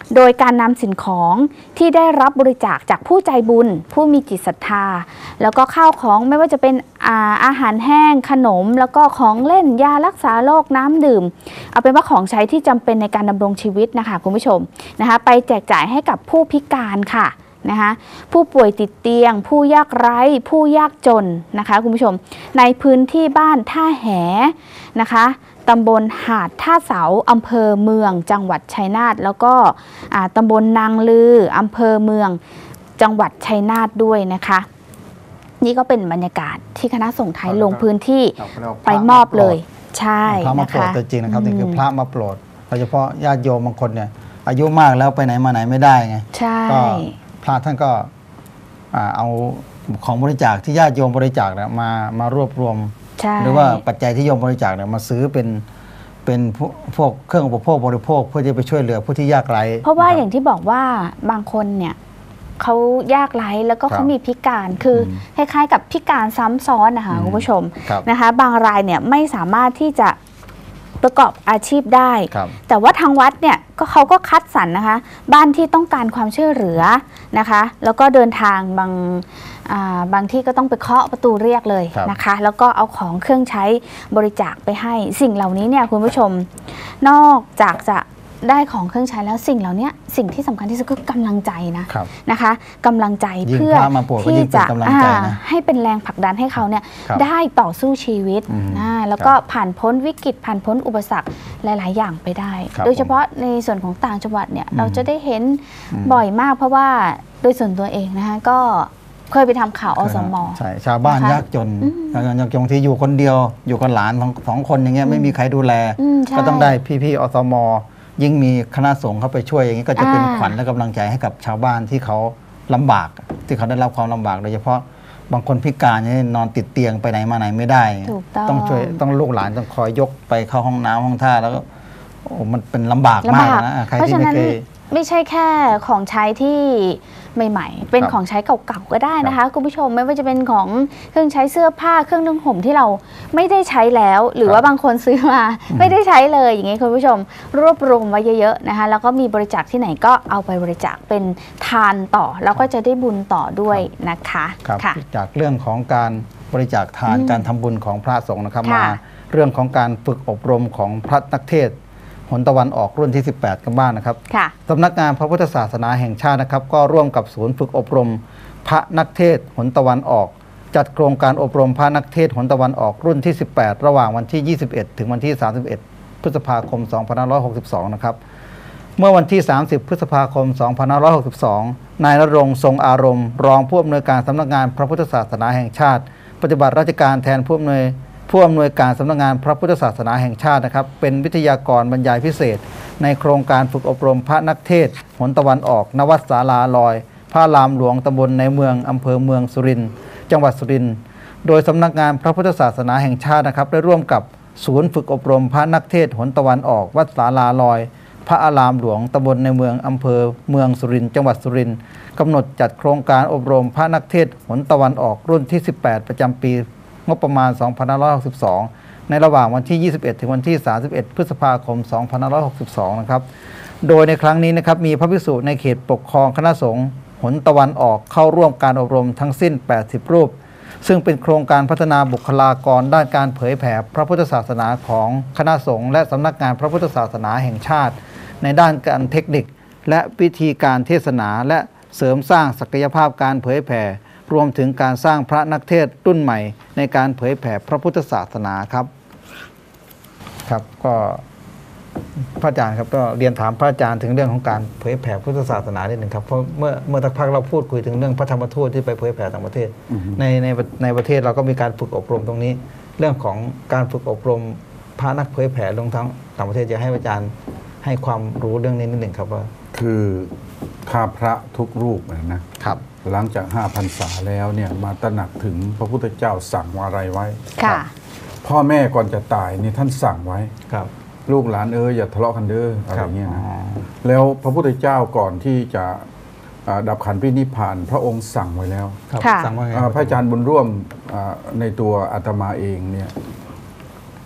โดยการนำสิ่งของที่ได้รับบริจาคจากผู้ใจบุญผู้มีจิตศรัทธาแล้วก็ข้าวของไม่ว่าจะเป็นอาอาหารแห้งขนมแล้วก็ของเล่นยารักษาโรคน้ำดื่มเอาเป็นว่าของใช้ที่จำเป็นในการดำรงชีวิตนะคะคุณผู้ชมนะคะไปแจกจ่ายให้กับผู้พิการค่ะนะคะผู้ป่วยติดเตียงผู้ยากไร้ผู้ยากจนนะคะคุณผู้ชมในพื้นที่บ้านท่าแหนะคะตำบลหาดท่าเสาอำเภอเมืองจังหวัดชัยนาทแล้วก็ตำบลนางลืออำเภอเมืองจังหวัดชัยนาทด้วยนะคะนี่ก็เป็นบรรยากาศที่คณะสงฆ์ไทยลงพื้นที่ไปมอบเลยใช่พระมาโปรดจริงนะครับนี่คือพระมาโปรดโดยเฉพาะญาติโยมบางคนเนี่ยอายุมากแล้วไปไหนมาไหนไม่ได้ไงใช่ก็พระท่านก็เอาของบริจาคที่ญาติโยมบริจาคเนี่ยมามารวบรวมหรือว่าปัจจัยที่โยมบริจาคเนี่ยมาซื้อเป็นเป็นพวกเครื่องอุปโภคบริโภคเพื่อจะไปช่วยเหลือผู้ที่ยากไร้เพราะว่าอย่างที่บอกว่าบางคนเนี่ยเขายากไร้แล้วก็เขามีพิการคือคล้ายๆกับพิการซ้ำซ้อนนะคะคุณผู้ชมนะคะบางรายเนี่ยไม่สามารถที่จะประกอบอาชีพได้แต่ว่าทางวัดเนี่ยก็เขาก็คัดสรรนะคะบ้านที่ต้องการความช่วยเหลือนะคะแล้วก็เดินทางบางบางที่ก็ต้องไปเคาะประตูเรียกเลยนะคะแล้วก็เอาของเครื่องใช้บริจาคไปให้สิ่งเหล่านี้เนี่ยคุณผู้ชมนอกจากจะได้ของเครื่องใช้แล้วสิ่งเหล่านี้สิ่งที่สำคัญที่สุดคือกำลังใจนะนะคะกำลังใจเพื่อที่จะให้เป็นแรงผลักดันให้เขาเนี่ยได้ต่อสู้ชีวิตนะแล้วก็ผ่านพ้นวิกฤตผ่านพ้นอุปสรรคหลายๆอย่างไปได้โดยเฉพาะในส่วนของต่างจังหวัดเนี่ยเราจะได้เห็นบ่อยมากเพราะว่าโดยส่วนตัวเองนะคะก็เคยไปทำข่าวอสม. ใช่ชาวบ้านยากจนยากจนที่อยู่คนเดียวอยู่กับหลานสองคนอย่างเงี้ยไม่มีใครดูแลก็ต้องได้พี่ๆอสม.ยิ่งมีคณะสงฆ์เข้าไปช่วยอย่างนี้ก็จะเป็นขวัญและกำลังใจให้กับชาวบ้านที่เขาลำบากที่เขาได้รับความลำบากโดยเฉพาะบางคนพิการนี่นอนติดเตียงไปไหนมาไหนไม่ได้ต้องช่วยต้องลูกหลานต้องคอยยกไปเข้าห้องน้ำห้องท่าแล้วก็โอ้มันเป็นลำบากมากนะใครที่ไม่เคยไม่ใช่แค่ของใช้ที่ใหม่ๆเป็นของใช้เก่าๆก็ได้นะคะคุณผู้ชมไม่ว่าจะเป็นของเครื่องใช้เสื้อผ้าเครื่องนึ่งห่มที่เราไม่ได้ใช้แล้วหรือว่าบางคนซื้อมาไม่ได้ใช้เลยอย่างนี้คุณผู้ชมรวบรวมไว้เยอะๆนะคะแล้วก็มีบริจาคที่ไหนก็เอาไปบริจาคเป็นทานต่อแล้วก็จะได้บุญต่อด้วยนะคะค่ะจากเรื่องของการบริจาคทานการทำบุญของพระสงฆ์นะครับมาเรื่องของการฝึกอบรมของพระนักเทศหนตะวันออกรุ่นที่สิบแปดกันบ้างนะครับสำนักงานพระพุทธศาสนาแห่งชาตินะครับก็ร่วมกับศูนย์ฝึกอบรมพระนักเทศหนตะวันออกจัดโครงการอบรมพระนักเทศหนตะวันออกรุ่นที่สิบแปดระหว่างวันที่ยี่สิบเอ็ดถึงวันที่สามสิบเอ็ดพฤษภาคมสองพันห้าร้อยหกสิบสองนะครับเมื่อวันที่สามสิบพฤษภาคมสองพันห้าร้อยหกสิบสองนายณรงค์ทรงอารมณ์รองผู้อำนวยการสำนักงานพระพุทธศาสนาแห่งชาติปฏิบัติราชการแทนผู้อำนวยผู้อำนวยการสำนักงานพระพุทธศาสนาแห่งชาตินะครับเป็นวิทยากรบรรยายพิเศษในโครงการฝึกอบรมพระนักเทศหนตะวันออกณวัดศาลาลอยพระรามหลวงตำบลในเมืองอำเภอเมืองสุรินทร์จังหวัดสุรินทร์โดยสำนักงานพระพุทธศาสนาแห่งชาตินะครับได้ร่วมกับศูนย์ฝึกอบรมพระนักเทศหนตะวันออกวัดศาลาลอยพระอารามหลวงตำบลในเมืองอำเภอเมืองสุรินทร์จังหวัดสุรินทร์กำหนดจัดโครงการอบรมพระนักเทศหนตะวันออกรุ่นที่สิบแปดประจำปีงบประมาณสองพันห้าร้อยหกสิบสองในระหว่างวันที่ยี่สิบเอ็ดถึงวันที่สามสิบเอ็ดพฤษภาคมสองพันห้าร้อยหกสิบสองนะครับโดยในครั้งนี้นะครับมีพระภิกษุในเขตปกครองคณะสงฆ์หนตะวันออกเข้าร่วมการอบรมทั้งสิ้นแปดสิบรูปซึ่งเป็นโครงการพัฒนาบุคลากรด้านการเผยแผ่พระพุทธศาสนาของคณะสงฆ์และสำนักงานพระพุทธศาสนาแห่งชาติในด้านการเทคนิคและวิธีการเทศนาและเสริมสร้างศักยภาพการเผยแผ่รวมถึงการสร้างพระนักเทศรุ่นใหม่ในการเผยแผ่พระพุทธศาสนาครับครับก็พระอาจารย์ครับก็เรียนถามพระอาจารย์ถึงเรื่องของการเผยแผ่พุทธศาสนานิดหนึ่งครับเพราะเมื่อเมื่อสักพักเราพูดคุยถึงเรื่องพระธรรมทูตที่ไปเผยแผ่ต่างประเทศในในในประเทศเราก็มีการฝึกอบรมตรงนี้เรื่องของการฝึกอบรมพระนักเผยแผ่ลงทั้งต่างประเทศจะให้อาจารย์ให้ความรู้เรื่องนี้นิดหนึ่งครับว่าคือข้าพระทุกรูปนะครับหลังจากห้าพรรษาแล้วเนี่ยมาตระหนักถึงพระพุทธเจ้าสั่งอะไรไว้ค่ะพ่อแม่ก่อนจะตายนี่ท่านสั่งไว้ครับลูกหลานเอออย่าทะเลาะกันเด้ออะไรเงี้ยนะแล้วพระพุทธเจ้าก่อนที่จะดับขันธ์พินิพพานพระองค์สั่งไว้แล้วสั่งว่าไงพระอาจารย์บุญร่วมในตัวอาตมาเองเนี่ย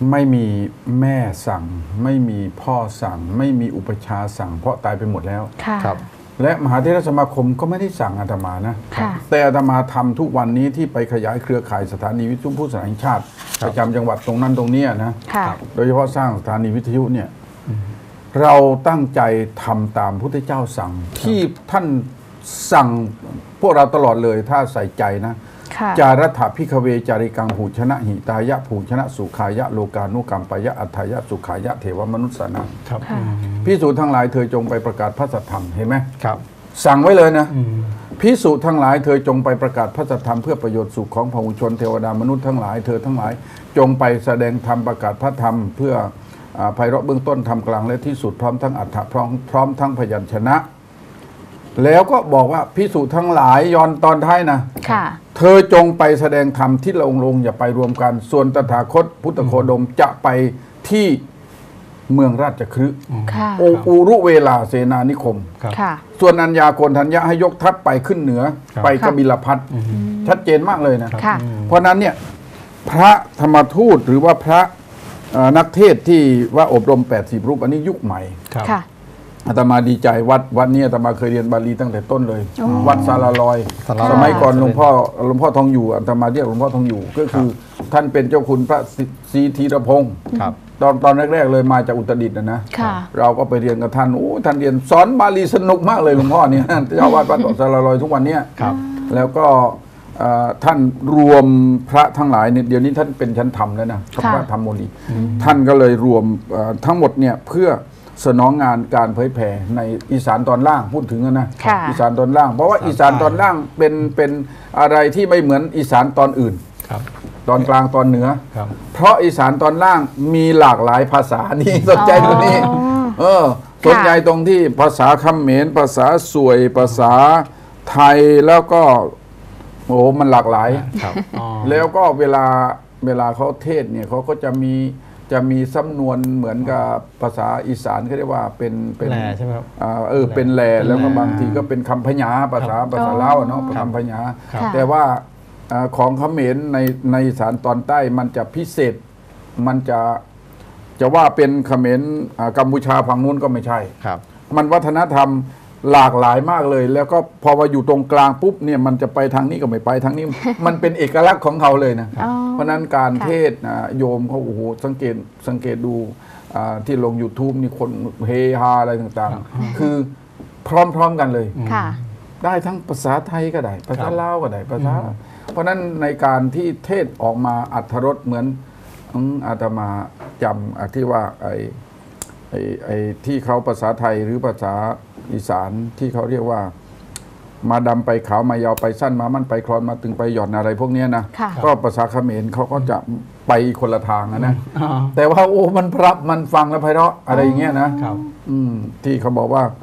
ไม่มีแม่สั่งไม่มีพ่อสั่งไม่มีอุปชาสั่งเพราะตายไปหมดแล้วครับและมหาเถรสมาคมก็ไม่ได้สั่งอาตมานะแต่อาตมาทำทุกวันนี้ที่ไปขยายเครือข่ายสถานีวิทยุผู้สื่อข่าวแห่งชาติประจำจังหวัดตรงนั้นตรงนี้นะโดยเฉพาะสร้างสถานีวิทยุเนี่ยเราตั้งใจทำตามพุทธเจ้าสั่งที่ท่านสั่งพวกเราตลอดเลยถ้าใส่ใจนะจารัฐพิคเวจาริกังผูชนะหิตายะผูชนะสุขายะโลกานุกรรมปยะอัฏฐายะสุขายะเทวมนุษย์สนังพิสูจน์ทั้งหลายเธอจงไปประกาศพระสัทธรรมเห็นไหมครับสั่งไว้เลยนะพิสูจน์ทั้งหลายเธอจงไปประกาศพระสัทธรรมเพื่อประโยชน์สุขของพหุชนเทวดามนุษย์ทั้งหลายเธอทั้งหลายจงไปแสดงธรรมประกาศพระธรรมเพื่อไพเราะเบื้องต้นทำกลางและที่สุดพร้อมทั้งอัฏฐะพร้อมพร้อมทั้งพยัญชนะแล้วก็บอกว่าพิสูจน์ทั้งหลายย้อนตอนท้ายนะเธอจงไปแสดงธรรมที่ละองค์ลงอย่าไปรวมกันส่วนตถาคตพุทธโคดมจะไปที่เมืองราชคฤห์โอปูรุเวลาเสนานิคมส่วนอัญญาโกณทัญญะให้ยกทัพไปขึ้นเหนือไปกบิลพัสชัดเจนมากเลยนะเพราะนั้นเนี่ยพระธรรมทูตหรือว่าพระนักเทศที่ว่าอบรมแปดสิบรูปอันนี้ยุคใหม่อาตมาดีใจวัดวัดนี้อาตมาเคยเรียนบาลีตั้งแต่ต้นเลยวัดสารลอยสมัยก่อนหลวงพ่อหลวงพ่อทองอยู่อาตมาเรียกหลวงพ่อทองอยู่ก็คือท่านเป็นเจ้าคุณพระศรีธีรพงศ์ตอนตอนแรกๆเลยมาจากอุตรดิตถ์นะนะเราก็ไปเรียนกับท่านโอ้ท่านเรียนสอนบาลีสนุกมากเลยหลวงพ่อเนี่ยเจ้าวัดวัดสารลอยทุกวันนี้แล้วก็ท่านรวมพระทั้งหลายเนี่ยเดี๋ยวนี้ท่านเป็นชั้นธรรมแล้วนะพระธรรมโมลีท่านก็เลยรวมทั้งหมดเนี่ยเพื่อสนองงานการเผยแผ่ในอีสานตอนล่างพูดถึงนะอีสานตอนล่างเพราะว่าอีสานตอนล่างเป็นเป็นอะไรที่ไม่เหมือนอีสานตอนอื่นตอนกลางตอนเหนือเพราะอีสานตอนล่างมีหลากหลายภาษานี่สนใจตรงนี้เออสนใจตรงที่ภาษาเขมรภาษาสวยภาษาไทยแล้วก็โอ้มันหลากหลายแล้วก็เวลาเวลาเขาเทศเนี่ยเขาก็จะมีจะมีสำนวนเหมือนกับภาษาอีสานเขาเรียกว่าเป็นเป็นแหล่ใช่ไหมครับเออเป็นแหล่แล้วก็บางทีก็เป็นคำพญาภาษาภาษาลาวเนาะคำพญาแต่ว่าของเขมรในในอีสานตอนใต้มันจะพิเศษมันจะจะว่าเป็นเขมรกัมพูชาฝั่งนู้นก็ไม่ใช่มันวัฒนธรรมหลากหลายมากเลยแล้วก็พอมาอยู่ตรงกลางปุ๊บเนี่ยมันจะไปทางนี้ก็ไม่ไปทางนี้ มันเป็นเอกลักษณ์ของเขาเลยนะเพราะนั้นการเทศโยมเขาโอ้โหสังเกตสังเกตดูที่ลง YouTube นี่คนเฮฮาอะไรต่างๆคือพร้อมๆกันเลยได้ทั้งภาษาไทยก็ได้ภาษาลาวก็ได้ภาษาเพราะนั้นในการที่เทศออกมาอรรถรสเหมือนอาตมาจำที่ว่าไอ้ไอ้ไอ้ที่เขาภาษาไทยหรือภาษาอีสานที่เขาเรียกว่ามาดำไปขาวมายาวไปสั้นมามั่นไปคลอนมาตึงไปหย่อนอะไรพวกนี้นะก็ภาษาเขมรเขาก็จะไปคนละทางนะแต่ว่าโอ้มันพรับมันฟังแล้วไพเราะอะไรอย่างเงี้ยนะที่เขาบอกว่า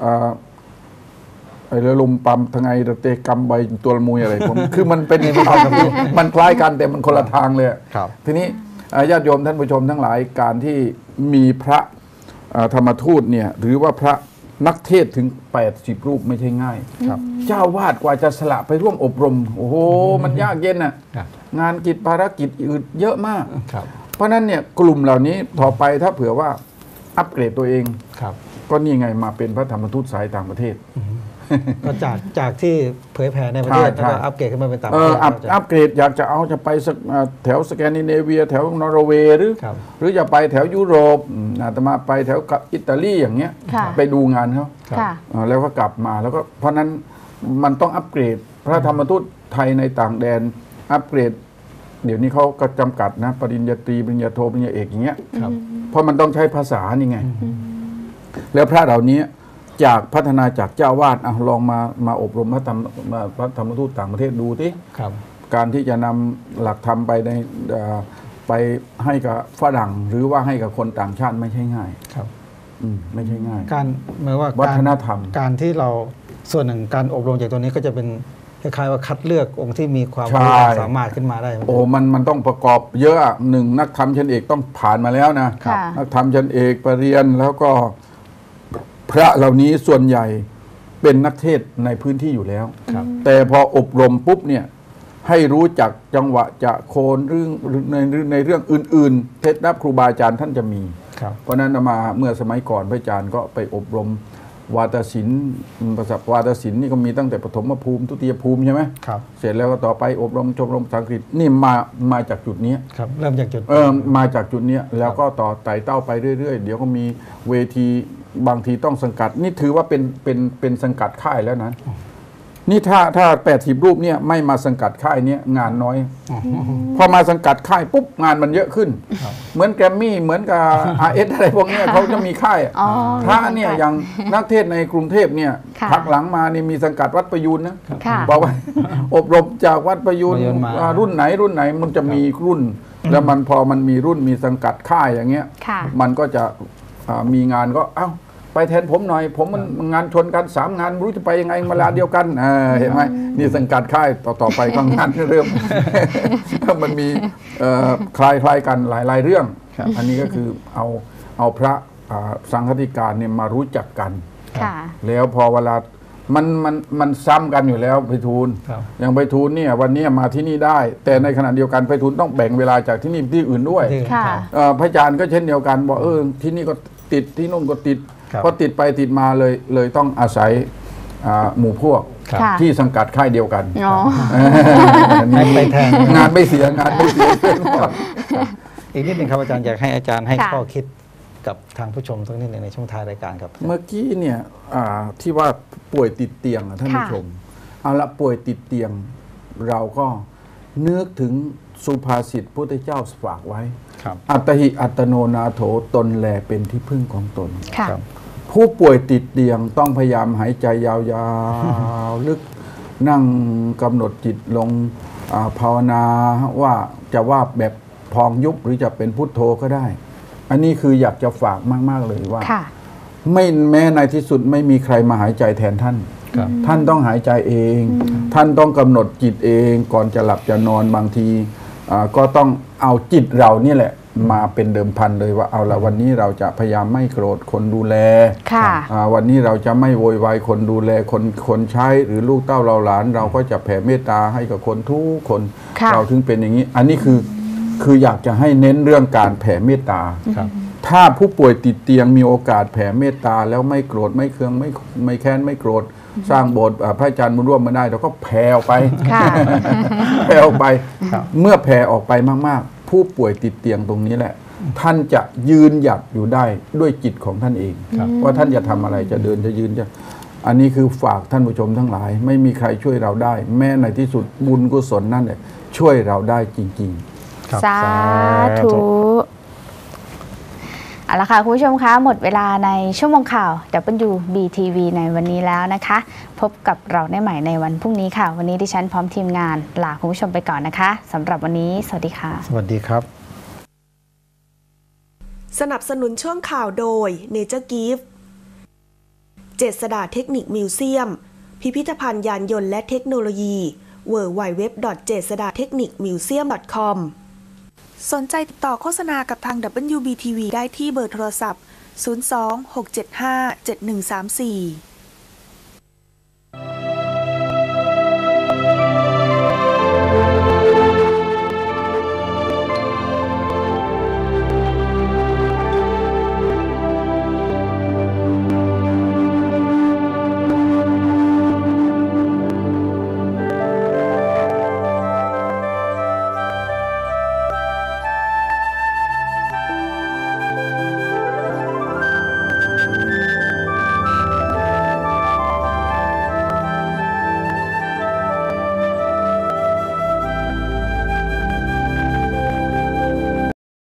ไอ้เรือลมปั๊มทั้งไงเตะกำใบตัวละมุยอะไรผมคือมันเป็นมันคล้ายกันแต่มันคนละทางเลยทีนี้ญาติโยมท่านผู้ชมทั้งหลายการที่มีพระธรรมทูตเนี่ยหรือว่าพระนักเทศถึงแปดสิบรูปไม่ใช่ง่ายเจ้าวาดกว่าจะสละไปร่วมอบรมโอ้โหมันยากเย็นน่ะงานกิจภารกิจอื่นเยอะมากเพราะนั้นเนี่ยกลุ่มเหล่านี้ต่อไปถ้าเผื่อว่าอัปเกรดตัวเองก็นี่ไงมาเป็นพระธรรมทูตสายต่างประเทศก็จากจากที่เผยแผ่ในประเทศแล้วก็อัปเกรดขึ้นมาเป็นต่างประเทศอัปเกรดอยากจะเอาจะไปแถวสแกนดิเนเวียแถวนอร์เวย์หรือหรือจะไปแถวยุโรปอาตมาไปแถวอิตาลีอย่างเงี้ยไปดูงานเขาแล้วก็กลับมาแล้วก็เพราะนั้นมันต้องอัปเกรดพระธรรมทูตไทยในต่างแดนอัปเกรดเดี๋ยวนี้เขาก็จำกัดนะปริญญาตรีปริญญาโทปริญญาเอกอย่างเงี้ยเพราะมันต้องใช้ภาษานี่ไงแล้วพระเหล่านี้จากพัฒนาจากเจ้าวาดอ่ะลองมามาอบรมพระธรรมพระธรรมทูตต่างประเทศดูที่การที่จะนำหลักธรรมไปในไปให้กับฝรั่งหรือว่าให้กับคนต่างชาติไม่ใช่ง่ายครับไม่ใช่ง่ายการหมายว่าวัฒนธรรมการที่เราส่วนหนึ่งการอบรมจากตัวนี้ก็จะเป็นคล้ายๆว่าคัดเลือกองค์ที่มีความสามารถขึ้นมาได้โอ้มันมันต้องประกอบเยอะหนึ่งนักธรรมชั้นเอกต้องผ่านมาแล้วนะนักธรรมชั้นเอกปริญญาแล้วก็พระเหล่านี้ส่วนใหญ่เป็นนักเทศในพื้นที่อยู่แล้วแต่พออบรมปุ๊บเนี่ยให้รู้จักจังหวะจะโคนเรื่องในในเรื่องอื่นๆเคล็ดลับครูบาอาจารย์ท่านจะมีเพราะนั้นมาเมื่อสมัยก่อนพระอาจารย์ก็ไปอบรมวาทศิลป์ภาษาวาทศิลป์นี่ก็มีตั้งแต่ปฐมภูมิทุติยภูมิใช่ไหมครับเสร็จแล้วก็ต่อไปอบรมชมรมภาษาอังกฤษนี่มามาจากจุดนี้ครับเริ่มจากจุดเออมาจากจุดนี้แล้วก็ต่อไต่เต้าไปเรื่อยๆเดี๋ยวก็มีเวทีบางทีต้องสังกัดนี่ถือว่าเป็นเป็นเป็นสังกัดค่ายแล้วนะนี่ถ้าถ้าแปดสิบรูปเนี่ยไม่มาสังกัดค่ายเนี้ยงานน้อยพอมาสังกัดค่ายปุ๊บงานมันเยอะขึ้นเหมือนแกรมมี่เหมือนกับ อาร์ เอส อะไรพวกนี้เขาจะมีค่ายพระเนี่ยอย่างนักเทศในกรุงเทพเนี่ยพักหลังมานี่มีสังกัดวัดประยูนนะบอกว่าอบรมจากวัดประยูนรุ่นไหนรุ่นไหนมันจะมีรุ่นแล้วมันพอมันมีรุ่นมีสังกัดค่ายอย่างเงี้ยมันก็จะมีงานก็เอ้าไปแทนผมหน่อยผมมันงานชนกันสามงานรู้จะไปยังไงเวลาเดียวกันเห็นไหมนี่สังกัดค่ายต่อต่อไปก็งานเริ่มมันมีคลายคลายกันหลายๆเรื่องอันนี้ก็คือเอาเอาพระสังฆติการเนี่ยมารู้จักกันแล้วพอเวลามันมันมันซ้ำกันอยู่แล้วไพฑูรย์อย่างไพฑูรย์เนี่ยวันนี้มาที่นี่ได้แต่ในขณะเดียวกันไพฑูรย์ต้องแบ่งเวลาจากที่นี่ที่อื่นด้วยพระอาจารย์ก็เช่นเดียวกันบอกเออที่นี่ก็ติดที่นู่นก็ติดพอติดไปติดมาเลยเลยต้องอาศัยหมู่พวกที่สังกัดค่ายเดียวกันไปแทนงานไม่เสียงานไม่เสียอีกนิดหนึ่งครับอาจารย์อยากให้อาจารย์ให้ข้อคิดกับทางผู้ชมสักนิดหนึ่งในช่วงท้ายรายการครับเมื่อกี้เนี่ยที่ว่าป่วยติดเตียงท่านผู้ชมเอาละป่วยติดเตียงเราก็นึกถึงสุภาษิตพุทธเจ้าฝากไว้อัตหิอัตโนนาโถตนแลเป็นที่พึ่งของตนผู้ป่วยติดเตียงต้องพยายามหายใจยาวๆลึกนั่งกำหนดจิตลงภาวนาว่าจะว่าแบบพองยุบหรือจะเป็นพุทโธก็ได้อันนี้คืออยากจะฝากมากๆเลยว่าไม่แม้ในที่สุดไม่มีใครมาหายใจแทนท่านท่านต้องหายใจเองท่านต้องกำหนดจิตเองก่อนจะหลับจะนอนบางทีก็ต้องเอาจิตเรานี่แหละมาเป็นเดิมพันเลยว่าเอาละวันนี้เราจะพยายามไม่โกรธคนดูแลวันนี้เราจะไม่โวยวายคนดูแลคนคนใช้หรือลูกเต้าเราหลานเราก็จะแผ่เมตตาให้กับคนทุกคนเราถึงเป็นอย่างนี้อันนี้คือคืออยากจะให้เน้นเรื่องการแผ่เมตตาถ้าผู้ป่วยติดเตียงมีโอกาสแผ่เมตตาแล้วไม่โกรธไม่เคืองไม่ไม่แค้นไม่โกรธสร้างโบสถ์พระอาจารย์บุญร่วมมาได้เราก็แผ่ออกไปแผ่ออกไปเมื่อแผ่ออกไปมากๆผู้ป่วยติดเตียงตรงนี้แหละท่านจะยืนหยัดอยู่ได้ด้วยจิตของท่านเองว่าท่านจะทำอะไรจะเดินจะยืนจะอันนี้คือฝากท่านผู้ชมทั้งหลายไม่มีใครช่วยเราได้แม้ในที่สุดบุญกุศลนั่นแหละช่วยเราได้จริงๆสาธุเอาละค่ะคุณผู้ชมคะหมดเวลาในชั่วโมงข่าว ดับเบิลยู บี ที วี ในวันนี้แล้วนะคะพบกับเราได้ใหม่ในวันพรุ่งนี้ค่ะวันนี้ดิฉันพร้อมทีมงานลาคุณผู้ชมไปก่อนนะคะสำหรับวันนี้สวัสดีค่ะสวัสดีครับสนับสนุนช่วงข่าวโดย Nature Gift เจษฎาเทคนิคมิวเซียมพิพิธภัณฑ์ยานยนต์และเทคโนโลยี ดับเบิลยู ดับเบิลยู ดับเบิลยู ดอท เจษฎาเทคนิคมิวเซียม ดอท คอม สนใจติดต่อโฆษณากับทาง ดับเบิลยู บี ที วี ได้ที่เบอร์โทรศัพท์ ศูนย์ สอง หก เจ็ด ห้า เจ็ด หนึ่ง สาม สี่